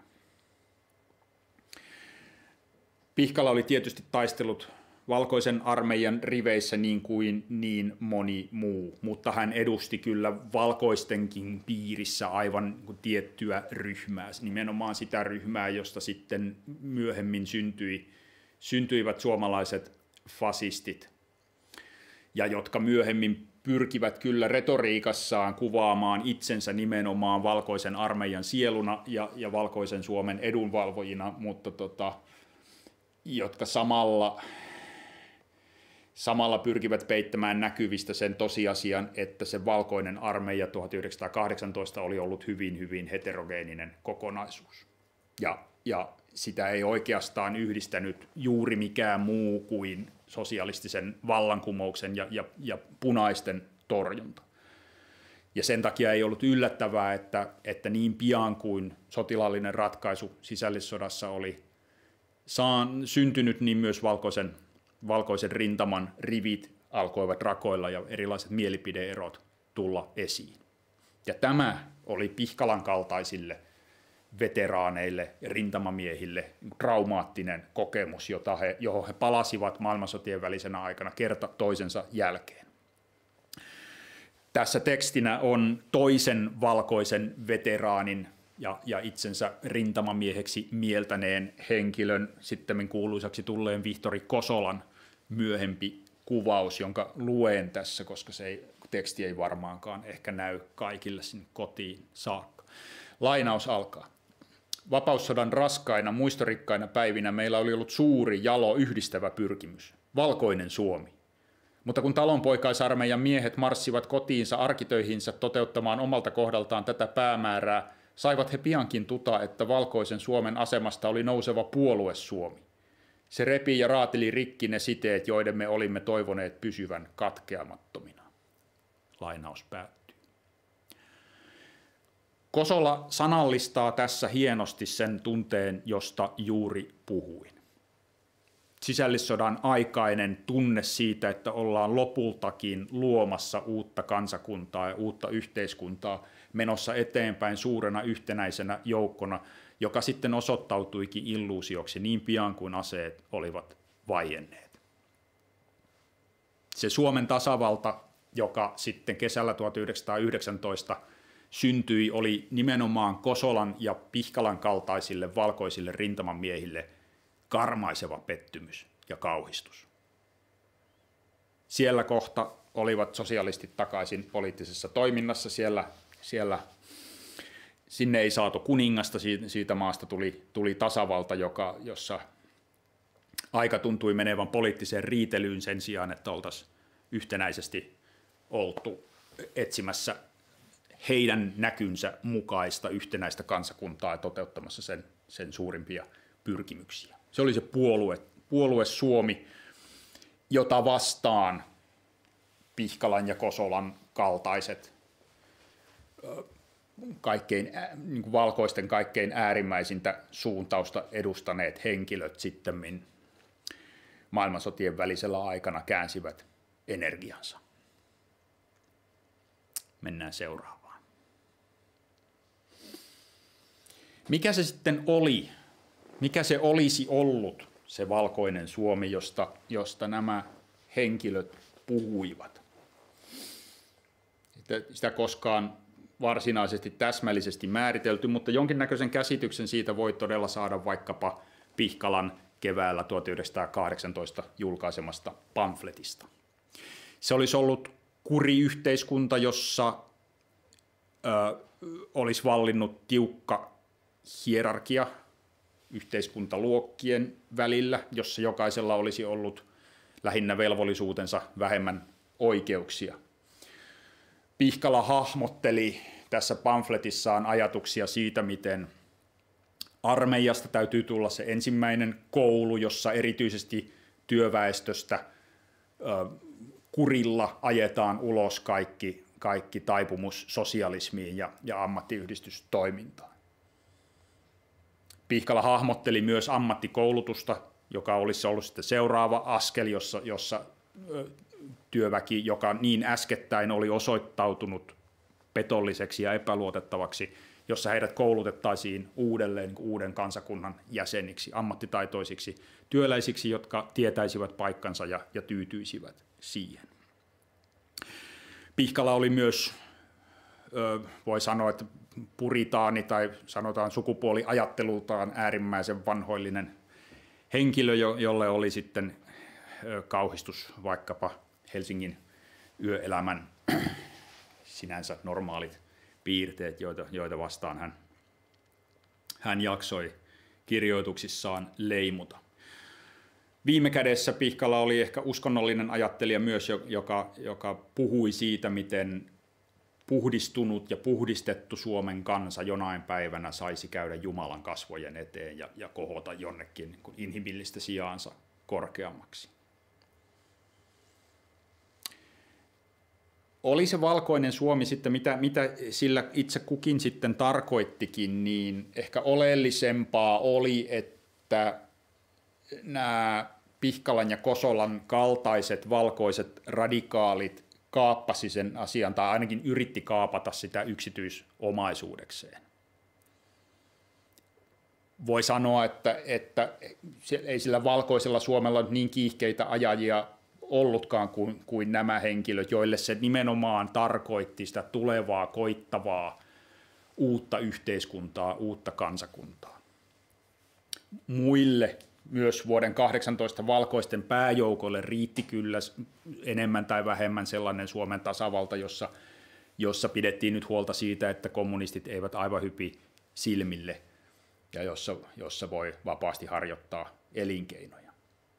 [SPEAKER 1] Pihkala oli tietysti taistellut valkoisen armeijan riveissä niin kuin niin moni muu, mutta hän edusti kyllä valkoistenkin piirissä aivan tiettyä ryhmää, nimenomaan sitä ryhmää, josta sitten myöhemmin syntyi, syntyivät suomalaiset fasistit, ja jotka myöhemmin pyrkivät kyllä retoriikassaan kuvaamaan itsensä nimenomaan valkoisen armeijan sieluna ja, ja valkoisen Suomen edunvalvojina, mutta tota, jotka samalla, samalla pyrkivät peittämään näkyvistä sen tosiasian, että se valkoinen armeija tuhatyhdeksänsataakahdeksantoista oli ollut hyvin, hyvin heterogeeninen kokonaisuus. Ja, ja sitä ei oikeastaan yhdistänyt juuri mikään muu kuin sosialistisen vallankumouksen ja, ja, ja punaisten torjunta. Ja sen takia ei ollut yllättävää, että, että niin pian kuin sotilaallinen ratkaisu sisällissodassa oli saan, syntynyt, niin myös valkoisen, valkoisen rintaman rivit alkoivat rakoilla ja erilaiset mielipide-erot tulla esiin. Ja tämä oli Pihkalan kaltaisille veteraaneille ja rintamamiehille traumaattinen kokemus, jota he, johon he palasivat maailmansotien välisenä aikana kerta toisensa jälkeen. Tässä tekstinä on toisen valkoisen veteraanin ja, ja itsensä rintamamieheksi mieltäneen henkilön, sittemmin kuuluisaksi tulleen Vihtori Kosolan myöhempi kuvaus, jonka luen tässä, koska se ei, teksti ei varmaankaan ehkä näy kaikille sinne kotiin saakka. Lainaus alkaa. vapaussodan raskaina, muistorikkaina päivinä meillä oli ollut suuri, jalo, yhdistävä pyrkimys, valkoinen Suomi. Mutta kun talonpoikaisarmeijan miehet marssivat kotiinsa arkitöihinsä toteuttamaan omalta kohdaltaan tätä päämäärää, saivat he piankin tuta, että valkoisen Suomen asemasta oli nouseva puolue Suomi. Se repi ja raateli rikki ne siteet, joiden me olimme toivoneet pysyvän katkeamattomina. Lainaus päättyy. Kosola sanallistaa tässä hienosti sen tunteen, josta juuri puhuin. Sisällissodan aikainen tunne siitä, että ollaan lopultakin luomassa uutta kansakuntaa ja uutta yhteiskuntaa menossa eteenpäin suurena yhtenäisenä joukkona, joka sitten osoittautuikin illuusioksi niin pian kuin aseet olivat vaienneet. Se Suomen tasavalta, joka sitten kesällä tuhatyhdeksänsataayhdeksäntoista syntyi, oli nimenomaan Kosolan ja Pihkalan kaltaisille valkoisille rintamamiehille karmaiseva pettymys ja kauhistus. Siellä kohta olivat sosialistit takaisin poliittisessa toiminnassa, siellä, siellä sinne ei saatu kuningasta, siitä, siitä maasta tuli, tuli tasavalta, joka, jossa aika tuntui menevän poliittiseen riitelyyn sen sijaan, että oltaisiin yhtenäisesti oltu etsimässä heidän näkynsä mukaista yhtenäistä kansakuntaa ja toteuttamassa sen, sen suurimpia pyrkimyksiä. Se oli se puolue, puolue Suomi, jota vastaan Pihkalan ja Kosolan kaltaiset kaikkein, niin kuin valkoisten kaikkein äärimmäisintä suuntausta edustaneet henkilöt sitten maailmansotien välisellä aikana käänsivät energiansa. Mennään seuraavaan. Mikä se sitten oli? Mikä se olisi ollut, se valkoinen Suomi, josta, josta nämä henkilöt puhuivat? Sitä koskaan varsinaisesti täsmällisesti määritelty, mutta jonkinnäköisen käsityksen siitä voi todella saada vaikkapa Pihkalan keväällä tuhatyhdeksänsataakahdeksantoista julkaisemasta pamfletista. Se olisi ollut kuriyhteiskunta, jossa ö, olisi vallinnut tiukka hierarkia yhteiskuntaluokkien välillä, jossa jokaisella olisi ollut lähinnä velvollisuutensa, vähemmän oikeuksia. Pihkala hahmotteli tässä pamfletissaan ajatuksia siitä, miten armeijasta täytyy tulla se ensimmäinen koulu, jossa erityisesti työväestöstä ö, kurilla ajetaan ulos kaikki, kaikki taipumus sosialismiin ja, ja ammattiyhdistystoimintaan. Pihkala hahmotteli myös ammattikoulutusta, joka olisi ollut sitten seuraava askel, jossa, jossa työväki, joka niin äskettäin oli osoittautunut petolliseksi ja epäluotettavaksi, jossa heidät koulutettaisiin uudelleen niin kuin uuden kansakunnan jäseniksi, ammattitaitoisiksi työläisiksi, jotka tietäisivät paikkansa ja, ja tyytyisivät siihen. Pihkala oli myös, voi sanoa, että puritaani tai sanotaan sukupuoliajattelultaan äärimmäisen vanhoillinen henkilö, jolle oli sitten kauhistus vaikkapa Helsingin yöelämän sinänsä normaalit piirteet, joita, joita vastaan hän, hän jaksoi kirjoituksissaan leimuta. Viime kädessä Pihkala oli ehkä uskonnollinen ajattelija myös, joka, joka puhui siitä, miten puhdistunut ja puhdistettu Suomen kansa jonain päivänä saisi käydä Jumalan kasvojen eteen ja, ja kohota jonnekin niin kuin inhimillistä sijaansa korkeammaksi. Oli se valkoinen Suomi sitten, mitä, mitä sillä itse kukin sitten tarkoittikin, niin ehkä oleellisempaa oli, että nämä Pihkalan ja Kosolan kaltaiset valkoiset radikaalit kaappasi sen asian, tai ainakin yritti kaapata sitä yksityisomaisuudekseen. Voi sanoa, että, että ei sillä valkoisella Suomella niin kiihkeitä ajajia ollutkaan kuin, kuin nämä henkilöt, joille se nimenomaan tarkoitti sitä tulevaa, koittavaa, uutta yhteiskuntaa, uutta kansakuntaa. Muille myös vuoden kahdeksantoista valkoisten pääjoukolle riitti kyllä enemmän tai vähemmän sellainen Suomen tasavalta, jossa, jossa pidettiin nyt huolta siitä, että kommunistit eivät aivan hypi silmille. ja jossa, jossa voi vapaasti harjoittaa elinkeinoja.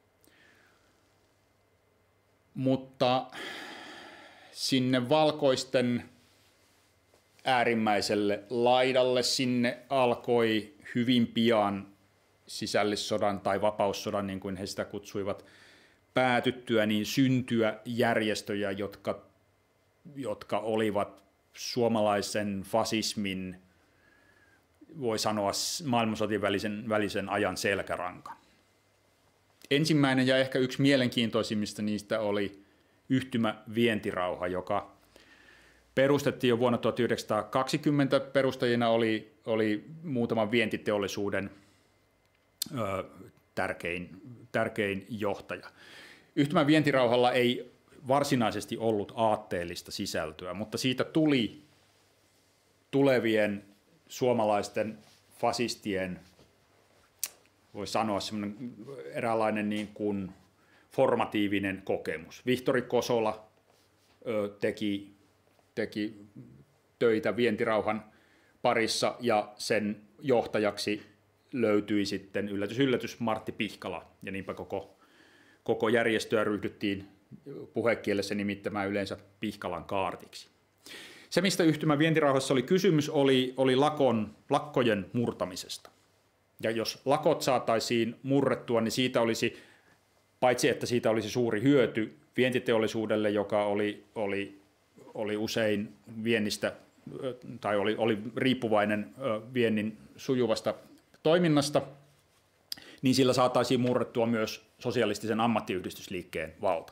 [SPEAKER 1] Mutta sinne valkoisten äärimmäiselle laidalle sinne alkoi hyvin pian sisällissodan tai vapaussodan, niin kuin he sitä kutsuivat, päätyttyä, niin syntyä järjestöjä, jotka, jotka olivat suomalaisen fasismin, voi sanoa, maailmansotien välisen, välisen ajan selkäranka. Ensimmäinen ja ehkä yksi mielenkiintoisimmista niistä oli yhtymä Vientirauha, joka perustettiin jo vuonna tuhatyhdeksänsataakaksikymmentä. Perustajina oli, oli muutaman vientiteollisuuden ö, tärkein, tärkein johtaja. Yhtymän Vientirauhalla ei varsinaisesti ollut aatteellista sisältöä, mutta siitä tuli tulevien suomalaisten fasistien, voi sanoa, semmoinen eräänlainen niin kuin formatiivinen kokemus. Vihtori Kosola ö, teki, teki töitä Vientirauhan parissa ja sen johtajaksi löytyi sitten yllätys yllätys Martti Pihkala, ja niinpä koko, koko järjestöä ryhdyttiin puhekielessä nimittämään yleensä Pihkalan kaartiksi. Se, mistä yhtymän Vientirauhassa oli kysymys, oli, oli lakon, lakkojen murtamisesta. Ja jos lakot saataisiin murrettua, niin siitä olisi, paitsi että siitä olisi suuri hyöty vientiteollisuudelle, joka oli, oli, oli usein viennistä, tai oli, oli riippuvainen viennin sujuvasta toiminnasta, niin sillä saataisiin murrettua myös sosialistisen ammattiyhdistysliikkeen valta.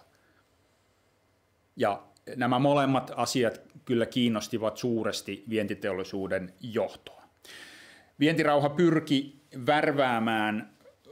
[SPEAKER 1] Ja nämä molemmat asiat kyllä kiinnostivat suuresti vientiteollisuuden johtoa. Vientirauha pyrki värväämään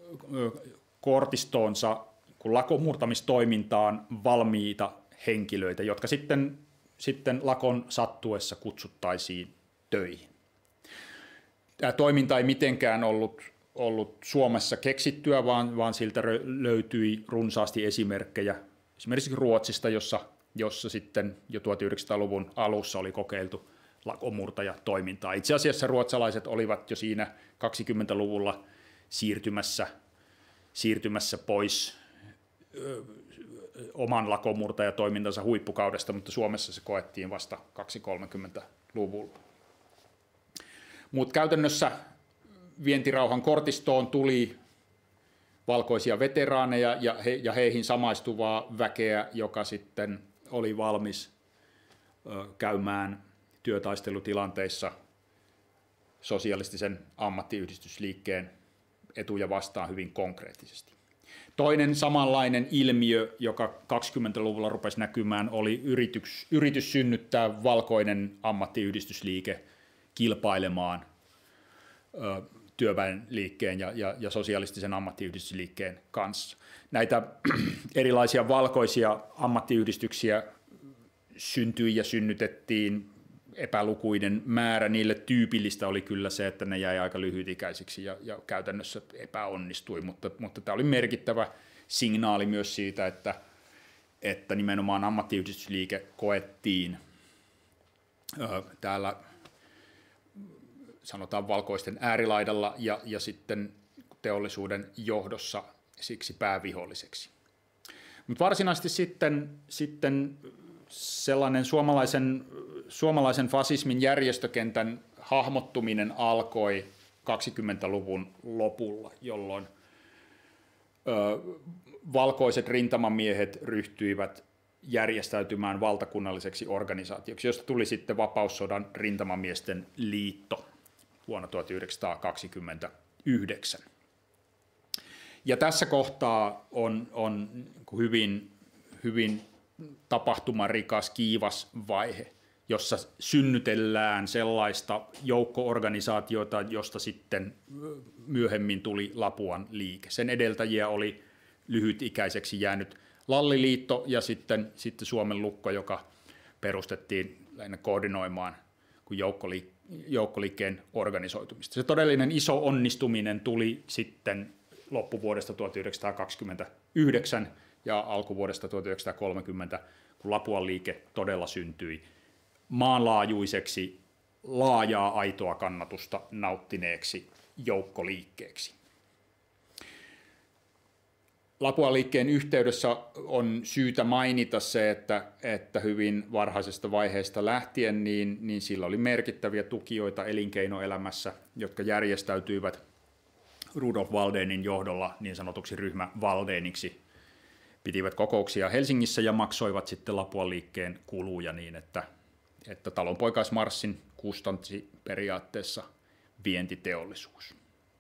[SPEAKER 1] kortistoonsa lakonmurtamistoimintaan valmiita henkilöitä, jotka sitten, sitten lakon sattuessa kutsuttaisiin töihin. Tämä toiminta ei mitenkään ollut, ollut Suomessa keksittyä, vaan, vaan siltä löytyi runsaasti esimerkkejä, esimerkiksi Ruotsista, jossa, jossa sitten jo tuhatyhdeksänsataaluvun alussa oli kokeiltu lakonmurtajatoimintaa. Itse asiassa ruotsalaiset olivat jo siinä kaksikymmentäluvulla siirtymässä, siirtymässä pois ö, oman lakonmurtajatoimintansa huippukaudesta, mutta Suomessa se koettiin vasta kaksikymmentä-kolmekymmentäluvulla. Mutta käytännössä Vientirauhan kortistoon tuli valkoisia veteraaneja ja, he, ja heihin samaistuvaa väkeä, joka sitten oli valmis ö, käymään työtaistelutilanteissa sosialistisen ammattiyhdistysliikkeen etuja vastaan hyvin konkreettisesti. Toinen samanlainen ilmiö, joka kaksikymmentäluvulla rupesi näkymään, oli yritys, yritys synnyttää valkoinen ammattiyhdistysliike kilpailemaan ö, työväenliikkeen ja, ja, ja sosialistisen ammattiyhdistysliikkeen kanssa. Näitä erilaisia valkoisia ammattiyhdistyksiä syntyi ja synnytettiin epälukuinen määrä. Niille tyypillistä oli kyllä se, että ne jäi aika lyhytikäisiksi ja, ja käytännössä epäonnistui, mutta, mutta tämä oli merkittävä signaali myös siitä, että, että nimenomaan ammattiyhdistysliike koettiin ö, täällä sanotaan valkoisten äärilaidalla ja, ja sitten teollisuuden johdossa siksi pääviholliseksi. Mutta varsinaisesti sitten, sitten sellainen suomalaisen, suomalaisen fasismin järjestökentän hahmottuminen alkoi kaksikymmentäluvun lopulla, jolloin ö, valkoiset rintamamiehet ryhtyivät järjestäytymään valtakunnalliseksi organisaatioksi, josta tuli sitten Vapaussodan rintamamiesten liitto vuonna tuhatyhdeksänsataakaksikymmentäyhdeksän. Ja tässä kohtaa on, on hyvin, hyvin tapahtumarikas, kiivas vaihe, jossa synnytellään sellaista joukko-organisaatiota, josta sitten myöhemmin tuli Lapuan liike. Sen edeltäjiä oli lyhytikäiseksi jäänyt Lalliliitto ja sitten, sitten Suomen Lukko, joka perustettiin lähinnä koordinoimaan joukkoliikkeen joukkoliikkeen organisoitumista. Se todellinen iso onnistuminen tuli sitten loppuvuodesta tuhatyhdeksänsataakaksikymmentäyhdeksän ja alkuvuodesta tuhatyhdeksänsataakolmekymmentä, kun Lapuan liike todella syntyi maanlaajuiseksi laajaa aitoa kannatusta nauttineeksi joukkoliikkeeksi. Lapuan-liikkeen yhteydessä on syytä mainita se, että, että hyvin varhaisesta vaiheesta lähtien niin, niin sillä oli merkittäviä tukijoita elinkeinoelämässä, jotka järjestäytyivät Rudolf Waldenin johdolla niin sanotuksi ryhmä Waldeniksi, pitivät kokouksia Helsingissä ja maksoivat sitten Lapuan-liikkeen kuluja niin, että, että talonpoikaismarssin kustansi periaatteessa vientiteollisuus.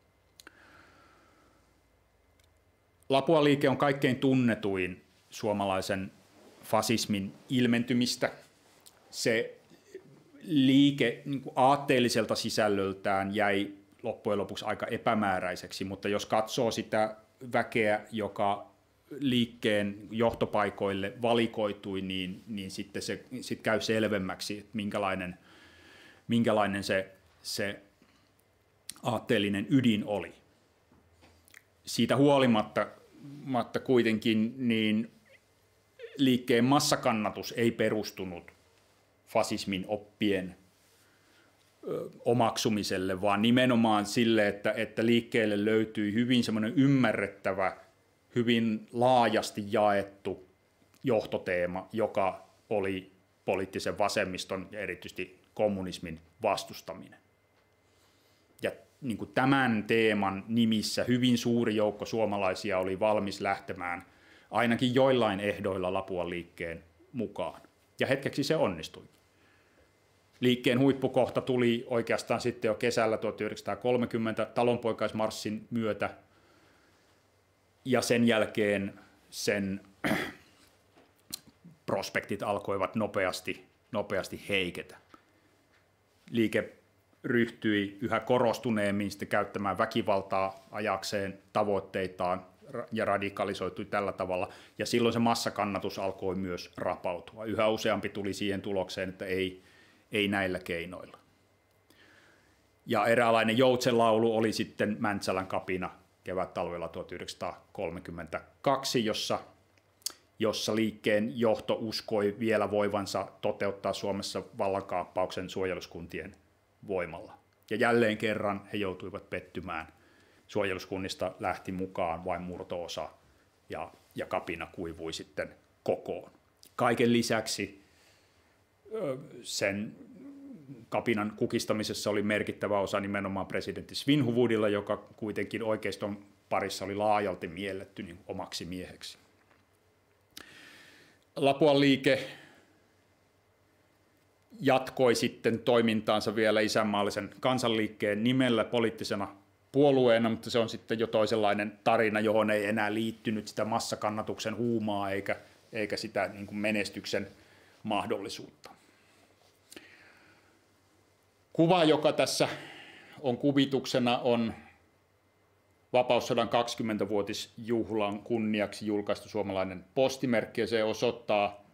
[SPEAKER 1] Lapuan-liike on kaikkein tunnetuin suomalaisen fasismin ilmentymistä. Se liike niin kuin aatteelliselta sisällöltään jäi loppujen lopuksi aika epämääräiseksi, mutta jos katsoo sitä väkeä, joka liikkeen johtopaikoille valikoitui, niin, niin sitten se sit käy selvemmäksi, että minkälainen, minkälainen se, se aatteellinen ydin oli. Siitä huolimatta matta kuitenkin niin liikkeen massakannatus ei perustunut fasismin oppien ö, omaksumiselle, vaan nimenomaan sille, että, että liikkeelle löytyi hyvin semmoinen ymmärrettävä, hyvin laajasti jaettu johtoteema, joka oli poliittisen vasemmiston ja erityisesti kommunismin vastustaminen. Ja niin kuin tämän teeman nimissä hyvin suuri joukko suomalaisia oli valmis lähtemään ainakin joillain ehdoilla Lapuan-liikkeen mukaan. Ja hetkeksi se onnistui. Liikkeen huippukohta tuli oikeastaan sitten jo kesällä tuhatyhdeksänsataakolmekymmentä talonpoikaismarssin myötä, ja sen jälkeen sen prospektit alkoivat nopeasti, nopeasti heiketä. Liike ryhtyi yhä korostuneemmin sitten käyttämään väkivaltaa ajakseen tavoitteitaan ja radikalisoitui tällä tavalla. Ja silloin se massakannatus alkoi myös rapautua. Yhä useampi tuli siihen tulokseen, että ei, ei näillä keinoilla. Ja eräänlainen joutsenlaulu oli sitten Mäntsälän kapina kevät-talvella tuhatyhdeksänsataakolmekymmentäkaksi, jossa, jossa liikkeen johto uskoi vielä voivansa toteuttaa Suomessa vallankaappauksen suojeluskuntien voimalla. Ja jälleen kerran he joutuivat pettymään. Suojeluskunnista lähti mukaan vain murto-osa ja, ja kapina kuivui sitten kokoon. Kaiken lisäksi sen kapinan kukistamisessa oli merkittävä osa nimenomaan presidentti Svinhufvudilla, joka kuitenkin oikeiston parissa oli laajalti mielletty niin omaksi mieheksi. Lapuan-liike jatkoi sitten toimintaansa vielä isänmaallisen kansanliikkeen nimellä poliittisena puolueena, mutta se on sitten jo toisenlainen tarina, johon ei enää liittynyt sitä massakannatuksen huumaa eikä, eikä sitä niin kuin menestyksen mahdollisuutta. Kuva, joka tässä on kuvituksena, on Vapaussodan kaksikymmentävuotisjuhlan kunniaksi julkaistu suomalainen postimerkki, ja se osoittaa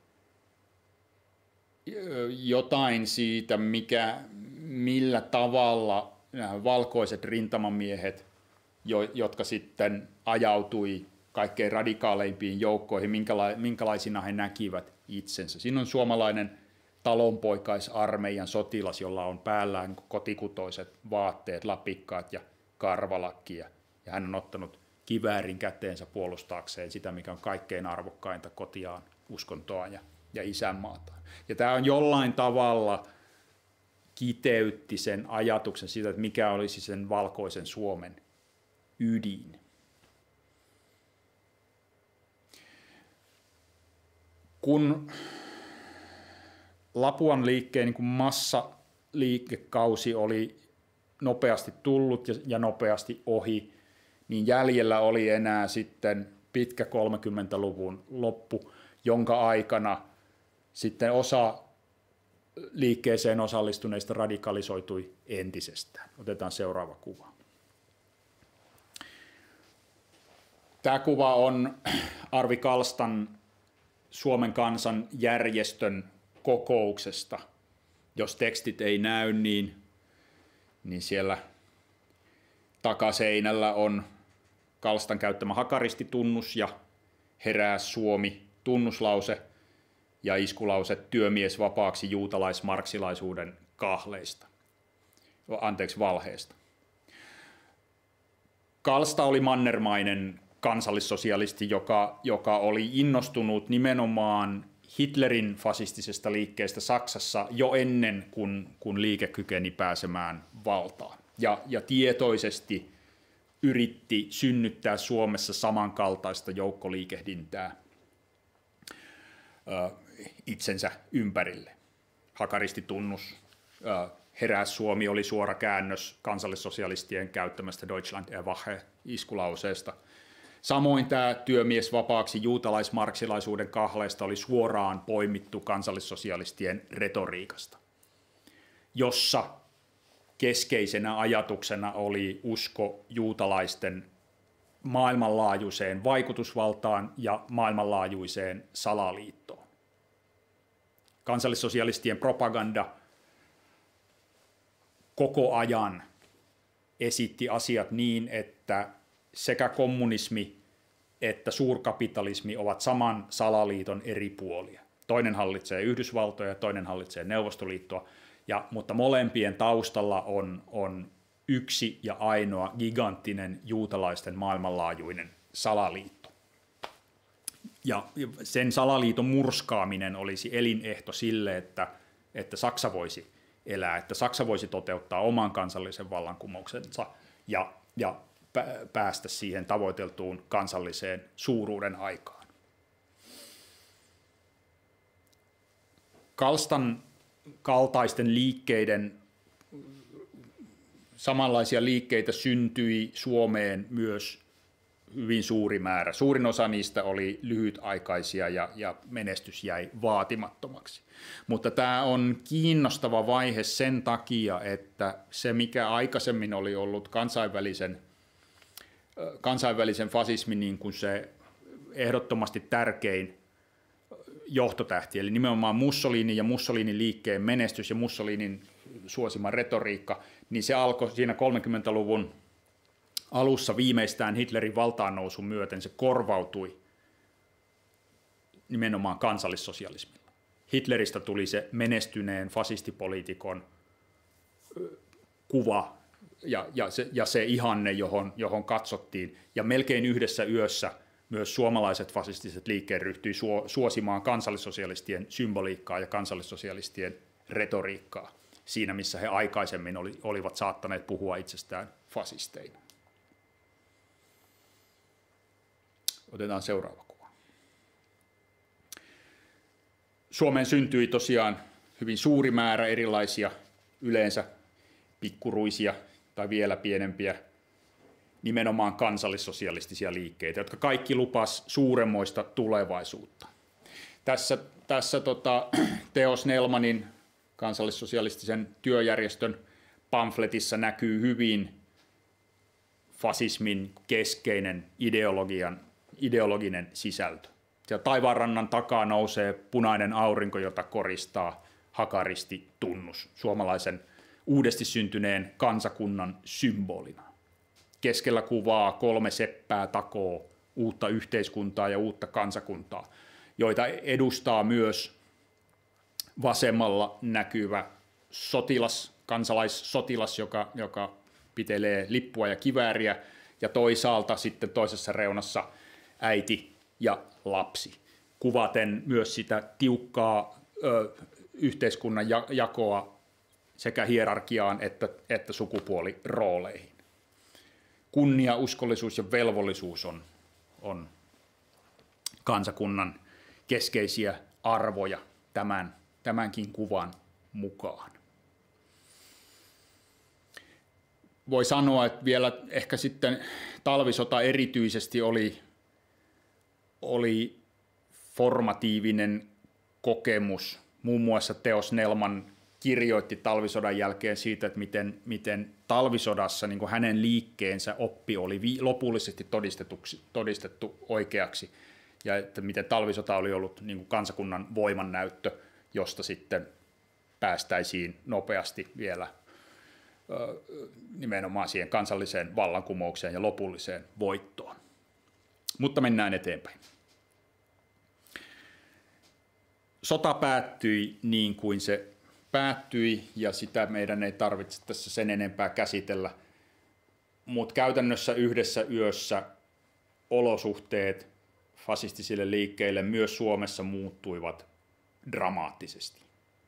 [SPEAKER 1] jotain siitä, mikä, millä tavalla nämä valkoiset rintamamiehet, jotka sitten ajautui kaikkein radikaaleimpiin joukkoihin, minkälaisina he näkivät itsensä. Siinä on suomalainen talonpoikaisarmeijan sotilas, jolla on päällään kotikutoiset vaatteet, lapikkaat ja karvalakki, ja hän on ottanut kiväärin käteensä puolustaakseen sitä, mikä on kaikkein arvokkainta kotiaan, uskontoa ja, ja isänmaataan. Ja tämä on jollain tavalla kiteytti sen ajatuksen siitä, että mikä olisi sen valkoisen Suomen ydin. Kun Lapuan-liikkeen niin kuin massaliikekausi oli nopeasti tullut ja, ja nopeasti ohi, niin jäljellä oli enää sitten pitkä kolmekymmentäluvun loppu, jonka aikana sitten osa liikkeeseen osallistuneista radikalisoitui entisestään. Otetaan seuraava kuva. Tämä kuva on Arvi Kalstan Suomen kansan järjestön kokouksesta. Jos tekstit ei näy, niin, niin siellä takaseinällä on Kalstan käyttämä hakaristitunnus ja Herää Suomi -tunnuslause ja iskulause työmies vapaaksi juutalaismarksilaisuuden kahleista, anteeksi valheesta. Kalsta oli mannermainen kansallissosialisti, joka, joka oli innostunut nimenomaan Hitlerin fasistisesta liikkeestä Saksassa jo ennen kuin, kun liike kykeni pääsemään valtaan. Ja, ja tietoisesti yritti synnyttää Suomessa samankaltaista joukkoliikehdintää ö, itsensä ympärille. Hakaristitunnus, ö, Herää Suomi oli suora käännös kansallissosialistien käyttämästä Deutschland erwache -iskulauseesta. Samoin tämä työmies vapaaksi juutalaismarksilaisuuden kahleesta oli suoraan poimittu kansallissosialistien retoriikasta, jossa keskeisenä ajatuksena oli usko juutalaisten maailmanlaajuiseen vaikutusvaltaan ja maailmanlaajuiseen salaliittoon. Kansallissosialistien propaganda koko ajan esitti asiat niin, että sekä kommunismi että suurkapitalismi ovat saman salaliiton eri puolia. Toinen hallitsee Yhdysvaltoja ja toinen hallitsee Neuvostoliittoa, ja, mutta molempien taustalla on, on yksi ja ainoa giganttinen juutalaisten maailmanlaajuinen salaliitto. Ja sen salaliiton murskaaminen olisi elinehto sille, että, että Saksa voisi elää, että Saksa voisi toteuttaa oman kansallisen vallankumouksensa ja, ja päästä siihen tavoiteltuun kansalliseen suuruuden aikaan. Kalstan kaltaisten liikkeiden, samanlaisia liikkeitä syntyi Suomeen myös hyvin suuri määrä. Suurin osa niistä oli lyhytaikaisia ja, ja menestys jäi vaatimattomaksi. Mutta tämä on kiinnostava vaihe sen takia, että se mikä aikaisemmin oli ollut kansainvälisen, kansainvälisen fasismin niin kuin se ehdottomasti tärkein johtotähti, eli nimenomaan Mussolini ja Mussolinin liikkeen menestys ja Mussolinin suosima retoriikka, niin se alkoi siinä kolmekymmentäluvun alussa viimeistään Hitlerin valtaannousun myöten, se korvautui nimenomaan kansallissosialismilla. Hitleristä tuli se menestyneen fasistipoliitikon kuva ja, ja, se, ja se ihanne, johon, johon katsottiin, ja melkein yhdessä yössä myös suomalaiset fasistiset liikkeet ryhtyi suosimaan kansallissosialistien symboliikkaa ja kansallissosialistien retoriikkaa siinä, missä he aikaisemmin oli, olivat saattaneet puhua itsestään fasisteina. Otetaan seuraava kuva. Suomeen syntyi tosiaan hyvin suuri määrä erilaisia, yleensä pikkuruisia tai vielä pienempiä, nimenomaan kansallissosialistisia liikkeitä, jotka kaikki lupas suuremmoista tulevaisuutta. Tässä, tässä tota, Theo Snellmanin kansallissosialistisen työjärjestön pamfletissa näkyy hyvin fasismin keskeinen ideologian, ideologinen sisältö. Siellä taivaanrannan takaa nousee punainen aurinko, jota koristaa hakaristitunnus, suomalaisen uudesti syntyneen kansakunnan symbolina. Keskellä kuvaa kolme seppää takoo uutta yhteiskuntaa ja uutta kansakuntaa, joita edustaa myös vasemmalla näkyvä sotilas, kansalaissotilas, joka, joka pitelee lippua ja kivääriä, ja toisaalta sitten toisessa reunassa äiti ja lapsi, kuvaten myös sitä tiukkaa ö, yhteiskunnan jakoa sekä hierarkiaan että, että sukupuolirooleihin. Kunnia, uskollisuus ja velvollisuus on, on kansakunnan keskeisiä arvoja tämän, tämänkin kuvan mukaan. Voi sanoa, että vielä ehkä sitten talvisota erityisesti oli, oli formatiivinen kokemus. Muun muassa Theo Snellman kirjoitti talvisodan jälkeen siitä, että miten, miten talvisodassa niin kuin hänen liikkeensä oppi oli vi- lopullisesti todistettu oikeaksi, ja että miten talvisota oli ollut niin kuin kansakunnan voimannäyttö, josta sitten päästäisiin nopeasti vielä ö, nimenomaan siihen kansalliseen vallankumoukseen ja lopulliseen voittoon. Mutta mennään eteenpäin. Sota päättyi niin kuin se päättyi, ja sitä meidän ei tarvitse tässä sen enempää käsitellä, Mutta käytännössä yhdessä yössä olosuhteet fasistisille liikkeille myös Suomessa muuttuivat dramaattisesti.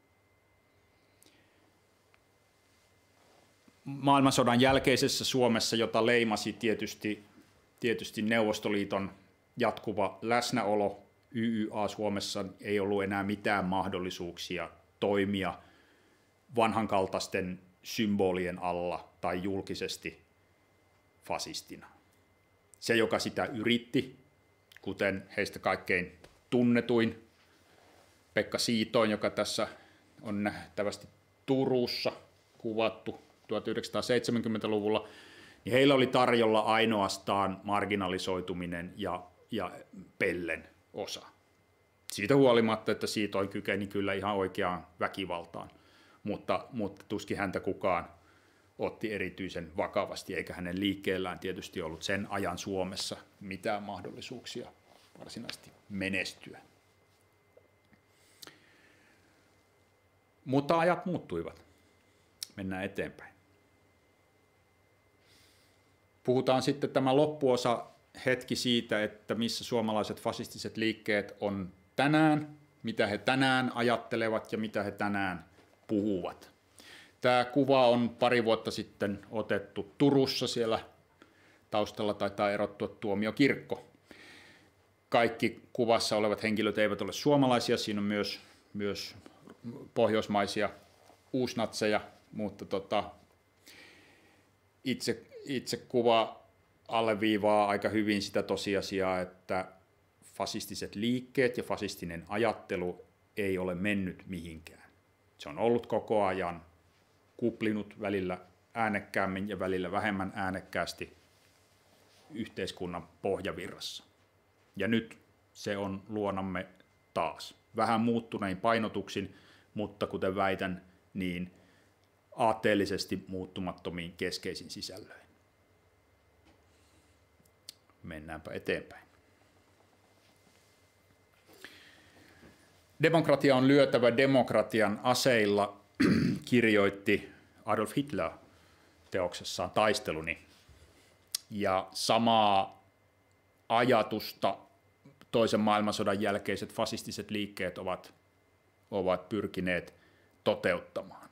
[SPEAKER 1] Maailmansodan jälkeisessä Suomessa, jota leimasi tietysti, tietysti Neuvostoliiton jatkuva läsnäolo, Y Y A Suomessa ei ollut enää mitään mahdollisuuksia toimia vanhankaltaisten symbolien alla tai julkisesti fasistina. Se, joka sitä yritti, kuten heistä kaikkein tunnetuin Pekka Siitoin, joka tässä on nähtävästi Turussa kuvattu tuhatyhdeksänsataaseitsemänkymmentäluvulla, niin heillä oli tarjolla ainoastaan marginalisoituminen ja, ja pellen osa. Siitä huolimatta, että Siitoin kykeni kyllä ihan oikeaan väkivaltaan, mutta, mutta tuskin häntä kukaan otti erityisen vakavasti, eikä hänen liikkeellään tietysti ollut sen ajan Suomessa mitään mahdollisuuksia varsinaisesti menestyä. Mutta ajat muuttuivat. Mennään eteenpäin. Puhutaan sitten tämä loppuosa hetki siitä, että missä suomalaiset fasistiset liikkeet on tänään, mitä he tänään ajattelevat ja mitä he tänään puhuvat. Tämä kuva on pari vuotta sitten otettu Turussa, siellä taustalla taitaa erottua Tuomiokirkko. Kaikki kuvassa olevat henkilöt eivät ole suomalaisia, siinä on myös, myös pohjoismaisia uusnatseja, mutta tota, itse, itse kuva alleviivaa aika hyvin sitä tosiasiaa, että fasistiset liikkeet ja fasistinen ajattelu ei ole mennyt mihinkään. Se on ollut koko ajan kuplinut välillä äänekkäämmin ja välillä vähemmän äänekkäästi yhteiskunnan pohjavirrassa. Ja nyt se on luonamme taas. Vähän muuttunein painotuksin, mutta kuten väitän, niin aatteellisesti muuttumattomiin keskeisin sisällöin. Mennäänpä eteenpäin. Demokratia on lyötävä demokratian aseilla, kirjoitti Adolf Hitler teoksessaan Taisteluni. Ja samaa ajatusta toisen maailmansodan jälkeiset fasistiset liikkeet ovat, ovat pyrkineet toteuttamaan.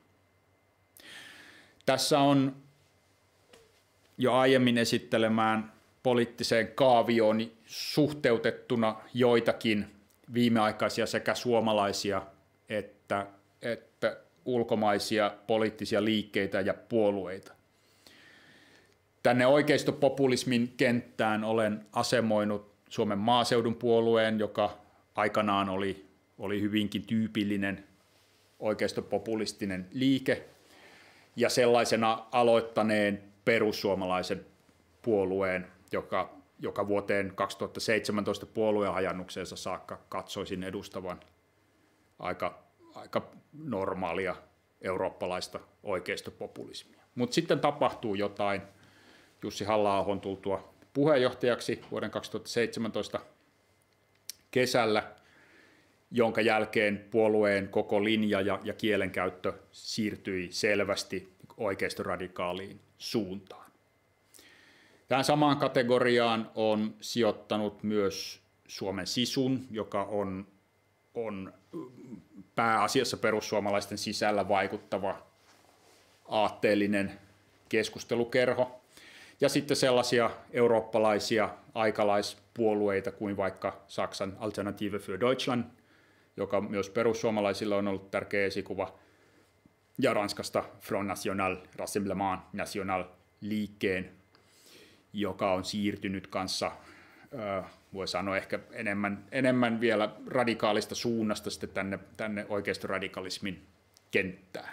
[SPEAKER 1] Tässä on jo aiemmin esittelemään poliittiseen kaavioon suhteutettuna joitakin viimeaikaisia sekä suomalaisia että, että ulkomaisia poliittisia liikkeitä ja puolueita. Tänne oikeistopopulismin kenttään olen asemoinut Suomen maaseudun puolueen, joka aikanaan oli, oli hyvinkin tyypillinen oikeistopopulistinen liike, ja sellaisena aloittaneen perussuomalaisen puolueen, joka, joka vuoteen kaksituhattaseitsemäntoista puoluehajannukseensa saakka katsoisin edustavan aika, aika normaalia eurooppalaista oikeistopopulismia. Mutta sitten tapahtuu jotain Jussi Halla-ahon tultua puheenjohtajaksi vuoden kaksituhattaseitsemäntoista kesällä, jonka jälkeen puolueen koko linja ja, ja kielenkäyttö siirtyi selvästi oikeistoradikaaliin suuntaan. Tähän samaan kategoriaan on sijoittanut myös Suomen Sisun, joka on, on pääasiassa perussuomalaisten sisällä vaikuttava aatteellinen keskustelukerho. Ja sitten sellaisia eurooppalaisia aikalaispuolueita kuin vaikka Saksan Alternative für Deutschland, joka myös perussuomalaisilla on ollut tärkeä esikuva, ja Ranskasta Front National, Rassemblement National liikkeen, joka on siirtynyt kanssa, voi sanoa ehkä enemmän, enemmän vielä radikaalista suunnasta sitten tänne, tänne oikeistoradikalismin kenttään.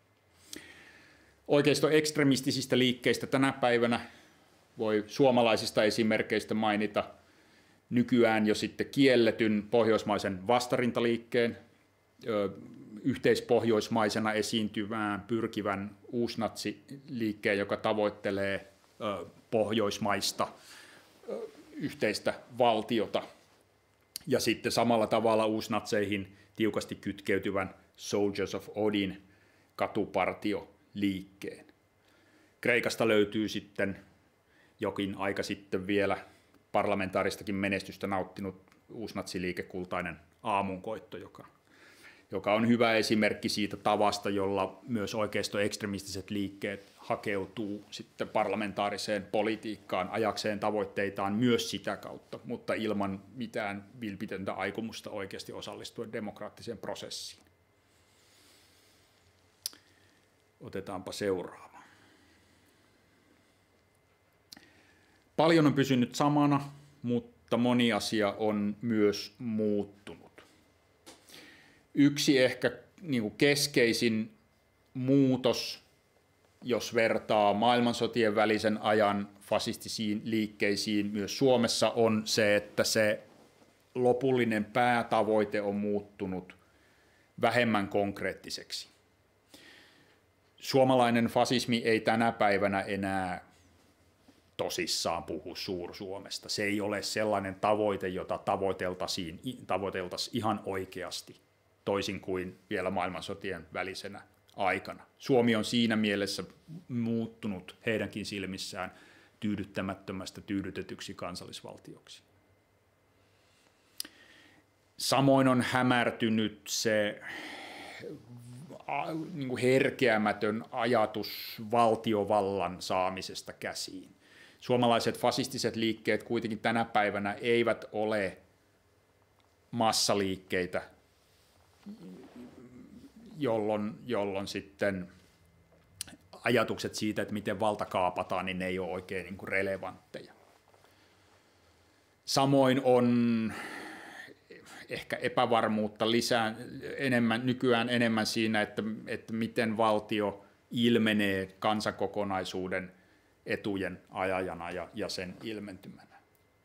[SPEAKER 1] Oikeistoekstremistisistä liikkeistä tänä päivänä voi suomalaisista esimerkkeistä mainita nykyään jo sitten kielletyn pohjoismaisen vastarintaliikkeen, yhteispohjoismaisena esiintymään pyrkivän uusnatsiliikkeen, joka tavoittelee pohjoismaista yhteistä valtiota, ja sitten samalla tavalla uusnatseihin tiukasti kytkeytyvän Soldiers of Odin katupartioliikkeen. Kreikasta löytyy sitten jokin aika sitten vielä parlamentaaristakin menestystä nauttinut uusnatsiliike Kultainen aamunkoitto, joka, joka on hyvä esimerkki siitä tavasta, jolla myös oikeisto-ekstremistiset liikkeet hakeutuu sitten parlamentaariseen politiikkaan ajakseen tavoitteitaan myös sitä kautta, mutta ilman mitään vilpitöntä aikomusta oikeasti osallistua demokraattiseen prosessiin. Otetaanpa seuraava. Paljon on pysynyt samana, mutta moni asia on myös muuttunut. Yksi ehkä niin kuin keskeisin muutos, jos vertaa maailmansotien välisen ajan fasistisiin liikkeisiin myös Suomessa, on se, että se lopullinen päätavoite on muuttunut vähemmän konkreettiseksi. Suomalainen fasismi ei tänä päivänä enää tosissaan puhu Suur-Suomesta. Se ei ole sellainen tavoite, jota tavoiteltaisiin, tavoiteltaisiin ihan oikeasti, toisin kuin vielä maailmansotien välisenä aikana. Suomi on siinä mielessä muuttunut heidänkin silmissään tyydyttämättömästä tyydytetyksi kansallisvaltioksi. Samoin on hämärtynyt se niin kuin herkeämätön ajatus valtiovallan saamisesta käsiin. Suomalaiset fasistiset liikkeet kuitenkin tänä päivänä eivät ole massaliikkeitä, jolloin, jolloin sitten ajatukset siitä, että miten valta kaapataan, niin ne ei ole oikein niin kuin relevantteja. Samoin on ehkä epävarmuutta lisää enemmän, nykyään enemmän siinä, että, että miten valtio ilmenee kansakokonaisuuden etujen ajajana ja, ja sen ilmentymänä.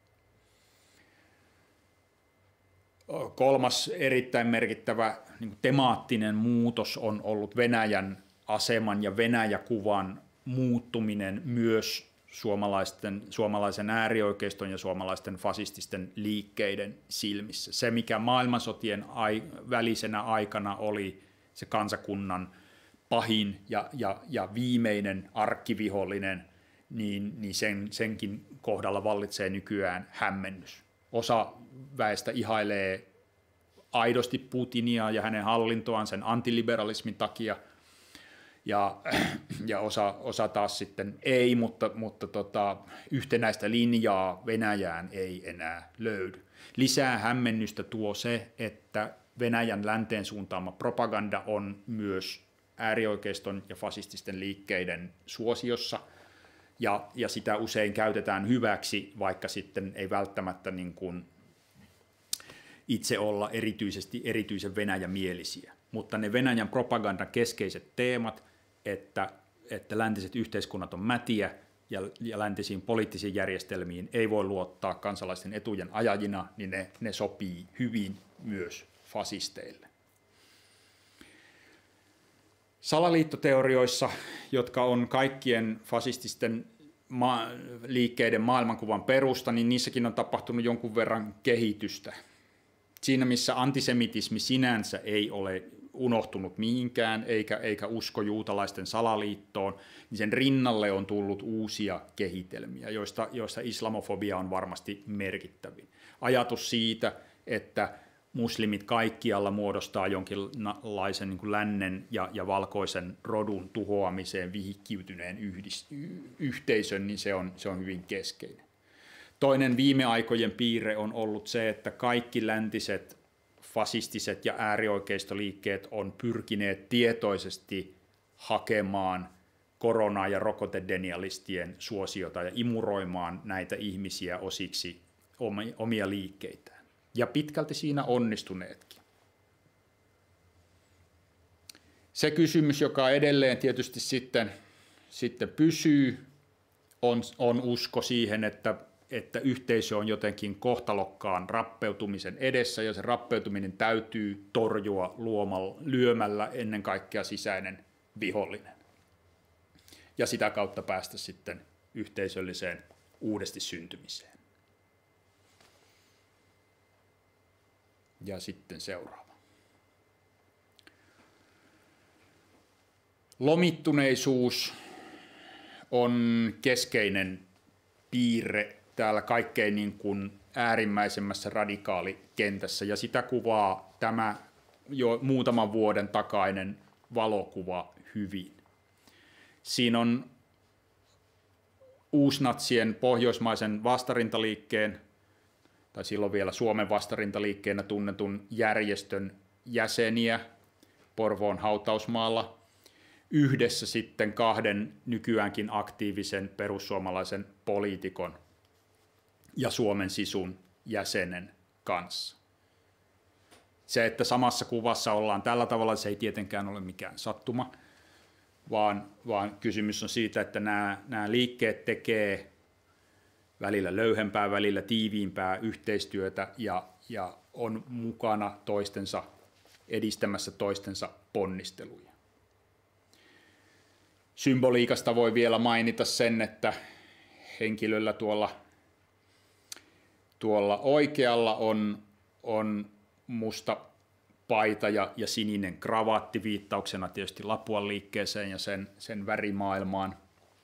[SPEAKER 1] Kolmas erittäin merkittävä niin kuin temaattinen muutos on ollut Venäjän aseman ja Venäjä-kuvan muuttuminen myös suomalaisten, suomalaisen äärioikeiston ja suomalaisten fasististen liikkeiden silmissä. Se, mikä maailmansotien ai, välisenä aikana oli se kansakunnan pahin ja, ja, ja viimeinen arkkivihollinen, niin, niin sen, senkin kohdalla vallitsee nykyään hämmennys. Osa väestä ihailee aidosti Putinia ja hänen hallintoaan sen antiliberalismin takia, ja, ja osa, osa taas sitten ei, mutta, mutta tota, yhtenäistä linjaa Venäjään ei enää löydy. Lisää hämmennystä tuo se, että Venäjän länteen suuntaama propaganda on myös äärioikeiston ja fasististen liikkeiden suosiossa, ja, ja sitä usein käytetään hyväksi, vaikka sitten ei välttämättä niin kuin itse olla erityisesti erityisen venäjämielisiä. Mutta ne Venäjän propagandan keskeiset teemat, että, että läntiset yhteiskunnat on mätiä ja, ja läntisiin poliittisiin järjestelmiin ei voi luottaa kansalaisten etujen ajajina, niin ne, ne sopii hyvin myös fasisteille. Salaliittoteorioissa, jotka on kaikkien fasististen ma- liikkeiden maailmankuvan perusta, niin niissäkin on tapahtunut jonkun verran kehitystä. Siinä, missä antisemitismi sinänsä ei ole unohtunut mihinkään, eikä, eikä usko juutalaisten salaliittoon, niin sen rinnalle on tullut uusia kehitelmiä, joista, joista islamofobia on varmasti merkittävin. Ajatus siitä, että muslimit kaikkialla muodostaa jonkinlaisen niin kuin lännen ja, ja valkoisen rodun tuhoamiseen vihkiytyneen yhdis, yhteisön, niin se on, se on hyvin keskeinen. Toinen viime aikojen piirre on ollut se, että kaikki läntiset fasistiset ja äärioikeistoliikkeet on pyrkineet tietoisesti hakemaan korona- ja rokotedenialistien suosiota ja imuroimaan näitä ihmisiä osiksi omia liikkeitään. Ja pitkälti siinä onnistuneetkin. Se kysymys, joka edelleen tietysti sitten, sitten pysyy, on, on usko siihen, että että yhteisö on jotenkin kohtalokkaan rappeutumisen edessä, ja se rappeutuminen täytyy torjua luomalla, lyömällä ennen kaikkea sisäinen vihollinen. Ja sitä kautta päästä sitten yhteisölliseen uudesti syntymiseen. Ja sitten seuraava. Lomittuneisuus on keskeinen piirre täällä kaikkein niin kuin äärimmäisemmässä radikaalikentässä, ja sitä kuvaa tämä jo muutaman vuoden takainen valokuva hyvin. Siinä on uusnatsien pohjoismaisen vastarintaliikkeen, tai silloin vielä Suomen vastarintaliikkeenä tunnetun järjestön jäseniä Porvoon hautausmaalla, yhdessä sitten kahden nykyäänkin aktiivisen perussuomalaisen poliitikon ja Suomen Sisun jäsenen kanssa. Se, että samassa kuvassa ollaan tällä tavalla, se ei tietenkään ole mikään sattuma, vaan, vaan kysymys on siitä, että nämä, nämä liikkeet tekee välillä löyhempää, välillä tiiviimpää yhteistyötä ja, ja on mukana toistensa, edistämässä toistensa ponnisteluja. Symboliikasta voi vielä mainita sen, että henkilöllä tuolla, tuolla oikealla on, on musta paita ja, ja sininen kravaatti, viittauksena tietysti Lapuan liikkeeseen ja sen, sen värimaailmaan.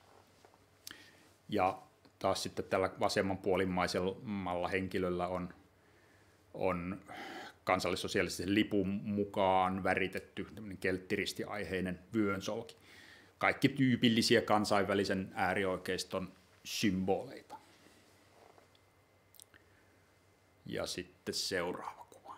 [SPEAKER 1] Ja taas sitten tällä vasemmanpuolimmaisella henkilöllä on, on kansallissosiaalisen lipun mukaan väritetty kelttiristiaiheinen vyönsolki. Kaikki tyypillisiä kansainvälisen äärioikeiston symboleita. Ja sitten seuraava kuva.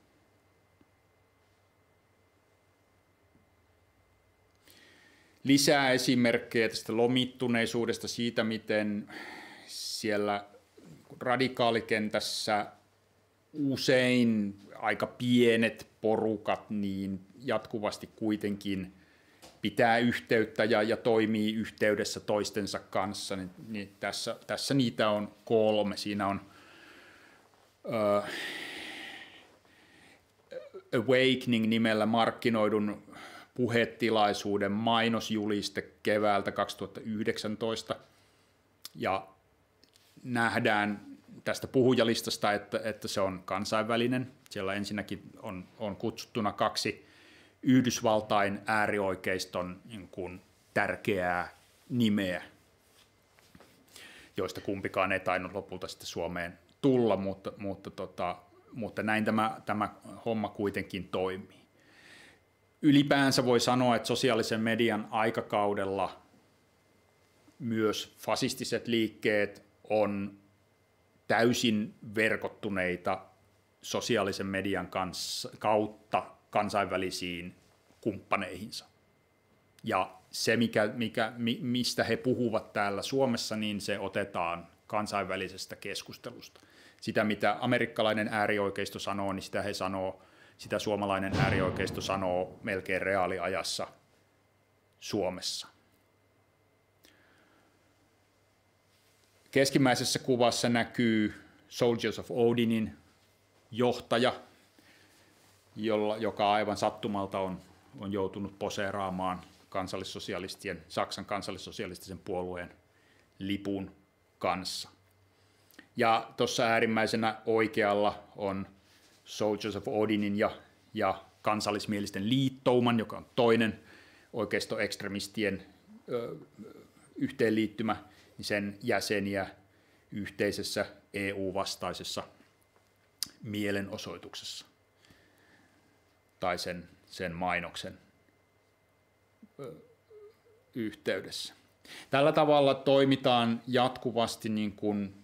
[SPEAKER 1] Lisää esimerkkejä tästä lomittuneisuudesta, siitä miten siellä radikaalikentässä usein aika pienet porukat niin jatkuvasti kuitenkin pitää yhteyttä ja, ja toimii yhteydessä toistensa kanssa, niin, niin tässä, tässä niitä on kolme. Siinä on uh, Awakening-nimellä markkinoidun puhetilaisuuden mainosjuliste keväältä kaksituhattayhdeksäntoista, ja nähdään tästä puhujalistasta, että, että se on kansainvälinen. Siellä ensinnäkin on, on kutsuttuna kaksi Yhdysvaltain äärioikeiston niin kuin tärkeää nimeä, joista kumpikaan ei tainnut lopulta sitten Suomeen tulla, mutta, mutta, tota, mutta näin tämä, tämä homma kuitenkin toimii. Ylipäänsä voi sanoa, että sosiaalisen median aikakaudella myös fasistiset liikkeet on täysin verkottuneita sosiaalisen median kanssa, kautta kansainvälisiin kumppaneihinsa. Ja se, mikä, mikä, mistä he puhuvat täällä Suomessa, niin se otetaan kansainvälisestä keskustelusta. Sitä, mitä amerikkalainen äärioikeisto sanoo, niin sitä he sanoo, sitä suomalainen äärioikeisto sanoo melkein reaaliajassa Suomessa. Keskimmäisessä kuvassa näkyy Soldiers of Odinin johtaja, jolla, joka aivan sattumalta on, on joutunut poseeraamaan kansallissosialistien, Saksan kansallissosialistisen puolueen lipun kanssa. Ja tuossa äärimmäisenä oikealla on Soldiers of Odinin ja, ja kansallismielisten liittouman, joka on toinen oikeistoekstremistien ö, yhteenliittymä, sen jäseniä yhteisessä E U-vastaisessa mielenosoituksessa tai sen, sen mainoksen ö, yhteydessä. Tällä tavalla toimitaan jatkuvasti, niin kuin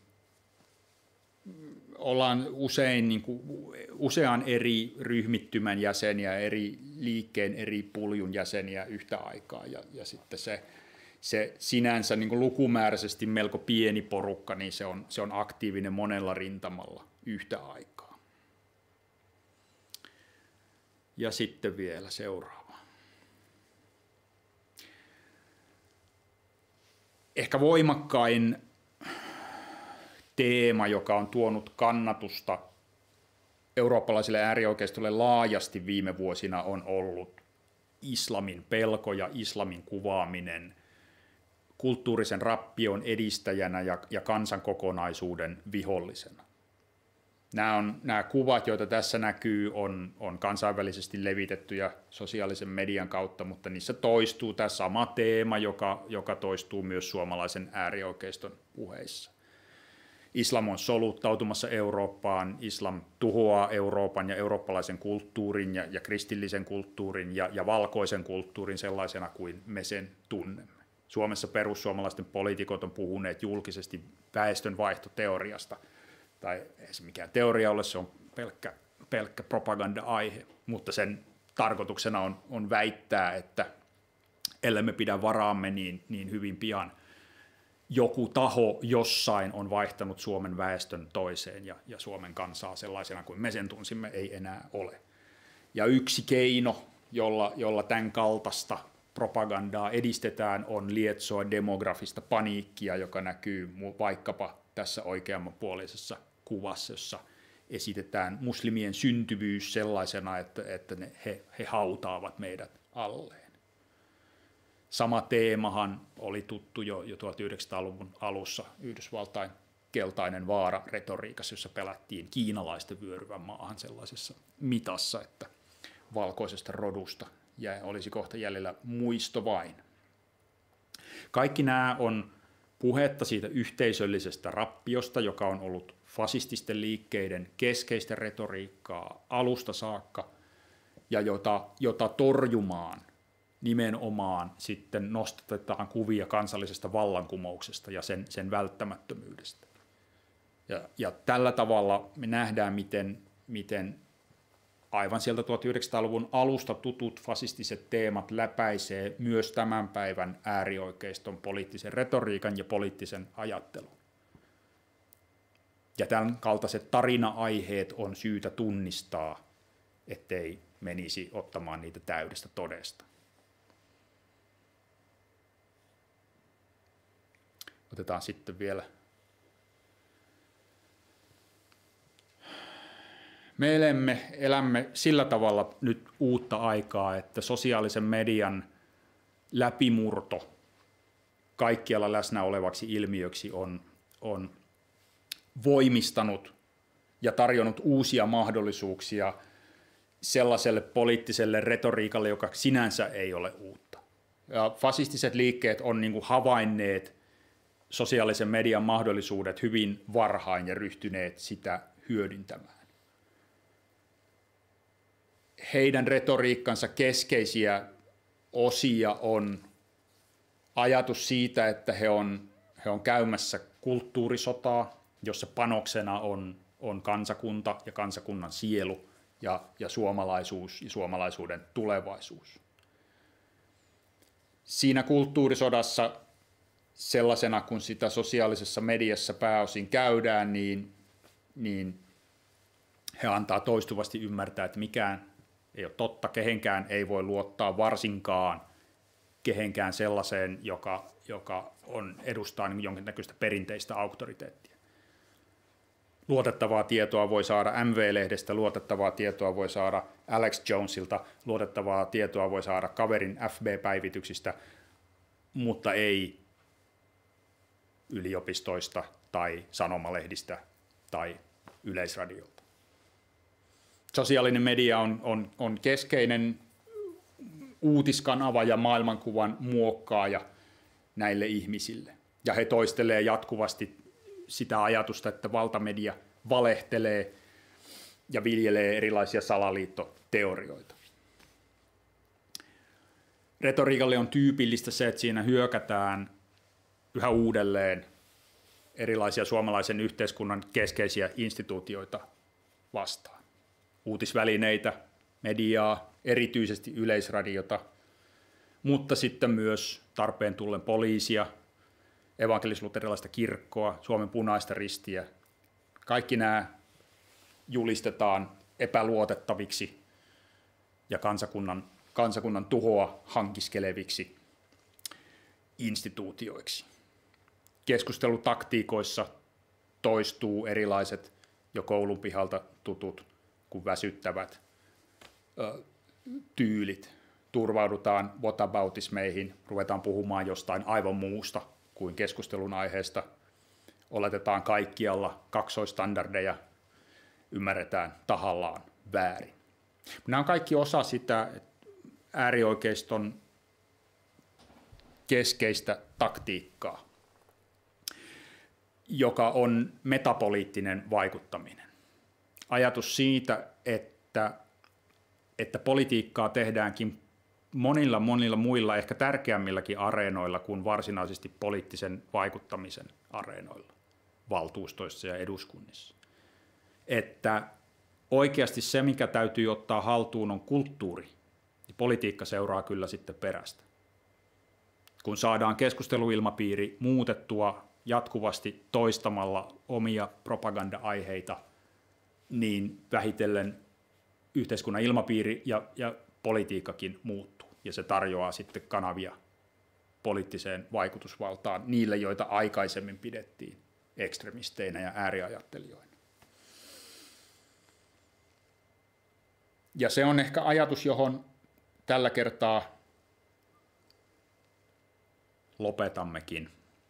[SPEAKER 1] ollaan usein niin kuin usean eri ryhmittymän jäseniä, eri liikkeen, eri puljun jäseniä yhtä aikaa, ja, ja sitten se, se sinänsä niin kuin lukumääräisesti melko pieni porukka, niin se on, se on aktiivinen monella rintamalla yhtä aikaa. Ja sitten vielä seuraava. Ehkä voimakkain teema, joka on tuonut kannatusta eurooppalaisille äärioikeistolle laajasti viime vuosina, on ollut islamin pelko ja islamin kuvaaminen kulttuurisen rappion edistäjänä ja, ja kansan kokonaisuuden vihollisena. Nämä, on, nämä kuvat, joita tässä näkyy, on, on kansainvälisesti levitettyjä sosiaalisen median kautta, mutta niissä toistuu tämä sama teema, joka, joka toistuu myös suomalaisen äärioikeiston puheissa. islam on soluttautumassa Eurooppaan, islam tuhoaa Euroopan ja eurooppalaisen kulttuurin ja, ja kristillisen kulttuurin ja, ja valkoisen kulttuurin sellaisena kuin me sen tunnemme. Suomessa perussuomalaisten poliitikot on puhuneet julkisesti väestönvaihtoteoriasta, tai ei se mikään teoria ole, se on pelkkä, pelkkä propaganda-aihe, mutta sen tarkoituksena on, on väittää, että ellei me pidä varaamme, niin, niin hyvin pian joku taho jossain on vaihtanut Suomen väestön toiseen ja, ja Suomen kansaa sellaisena kuin me sen tunsimme ei enää ole. Ja yksi keino, jolla, jolla tämän kaltaista propagandaa edistetään, on lietsoa demografista paniikkia, joka näkyy vaikkapa tässä oikeammanpuoleisessa kuvassa, jossa esitetään muslimien syntyvyys sellaisena, että, että ne, he, he hautaavat meidät alleen. Sama teemahan oli tuttu jo, jo tuhatyhdeksänsataaluvun alussa Yhdysvaltain keltainen vaara retoriikassa, jossa pelättiin kiinalaisten vyöryvän maahan sellaisessa mitassa, että valkoisesta rodusta ja olisi kohta jäljellä muisto vain. Kaikki nämä on puhetta siitä yhteisöllisestä rappiosta, joka on ollut fasististen liikkeiden keskeistä retoriikkaa alusta saakka, ja jota, jota torjumaan nimenomaan sitten nostetaan kuvia kansallisesta vallankumouksesta ja sen, sen välttämättömyydestä. Ja, ja tällä tavalla me nähdään, miten, miten aivan sieltä tuhatyhdeksänsataaluvun alusta tutut fasistiset teemat läpäisee myös tämän päivän äärioikeiston poliittisen retoriikan ja poliittisen ajattelun. Ja tämän kaltaiset tarina-aiheet on syytä tunnistaa, ettei menisi ottamaan niitä täydestä todesta. Otetaan sitten vielä. Me elämme, elämme sillä tavalla nyt uutta aikaa, että sosiaalisen median läpimurto kaikkialla läsnä olevaksi ilmiöksi on, on voimistanut ja tarjonnut uusia mahdollisuuksia sellaiselle poliittiselle retoriikalle, joka sinänsä ei ole uutta. Ja fasistiset liikkeet on niin kuin havainneet sosiaalisen median mahdollisuudet hyvin varhain ja ryhtyneet sitä hyödyntämään. Heidän retoriikkansa keskeisiä osia on ajatus siitä, että he on, he on käymässä kulttuurisotaa, jossa panoksena on, on kansakunta ja kansakunnan sielu ja, ja suomalaisuus ja suomalaisuuden tulevaisuus. Siinä kulttuurisodassa sellaisena, kun sitä sosiaalisessa mediassa pääosin käydään, niin, niin he antaa toistuvasti ymmärtää, että mikään ei ole totta, kehenkään ei voi luottaa, varsinkaan kehenkään sellaiseen, joka, joka on, edustaa niin jonkinnäköistä perinteistä auktoriteettia. Luotettavaa tietoa voi saada M V-lehdestä, luotettavaa tietoa voi saada Alex Jonesilta, luotettavaa tietoa voi saada kaverin F B-päivityksistä, mutta ei yliopistoista tai sanomalehdistä tai yleisradiolta. Sosiaalinen media on, on, on keskeinen uutiskanava ja maailmankuvan muokkaaja näille ihmisille. Ja he toistelee jatkuvasti sitä ajatusta, että valtamedia valehtelee ja viljelee erilaisia salaliittoteorioita. Retoriikalle on tyypillistä se, että siinä hyökätään yhä uudelleen erilaisia suomalaisen yhteiskunnan keskeisiä instituutioita vastaan. Uutisvälineitä, mediaa, erityisesti yleisradiota, mutta sitten myös tarpeen tullen poliisia, evankelis-luterilaista kirkkoa, Suomen punaista ristiä. Kaikki nämä julistetaan epäluotettaviksi ja kansakunnan, kansakunnan tuhoa hankiskeleviksi instituutioiksi. Keskustelutaktiikoissa toistuu erilaiset jo koulun pihalta tutut kuin väsyttävät ö, tyylit. Turvaudutaan whataboutismeihin, ruvetaan puhumaan jostain aivan muusta kuin keskustelun aiheesta. Oletetaan kaikkialla kaksoistandardeja, ymmärretään tahallaan väärin. Nämä on kaikki osa sitä äärioikeiston keskeistä taktiikkaa. joka on metapoliittinen vaikuttaminen. Ajatus siitä, että, että politiikkaa tehdäänkin monilla monilla muilla, ehkä tärkeämmilläkin areenoilla kuin varsinaisesti poliittisen vaikuttamisen areenoilla, valtuustoissa ja eduskunnissa. Että oikeasti se, mikä täytyy ottaa haltuun, on kulttuuri, ja politiikka seuraa kyllä sitten perästä. Kun saadaan keskusteluilmapiiri muutettua jatkuvasti toistamalla omia propaganda-aiheita, niin vähitellen yhteiskunnan ilmapiiri ja, ja politiikkakin muuttuu, ja se tarjoaa sitten kanavia poliittiseen vaikutusvaltaan niille, joita aikaisemmin pidettiin ekstremisteinä ja ääriajattelijoina. Ja se on ehkä ajatus, johon tällä kertaa lopetammekin.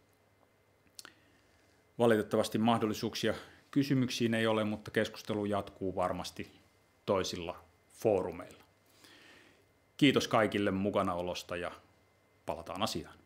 [SPEAKER 1] Valitettavasti mahdollisuuksia kysymyksiin ei ole, mutta keskustelu jatkuu varmasti toisilla foorumeilla. Kiitos kaikille mukanaolosta ja palataan asiaan.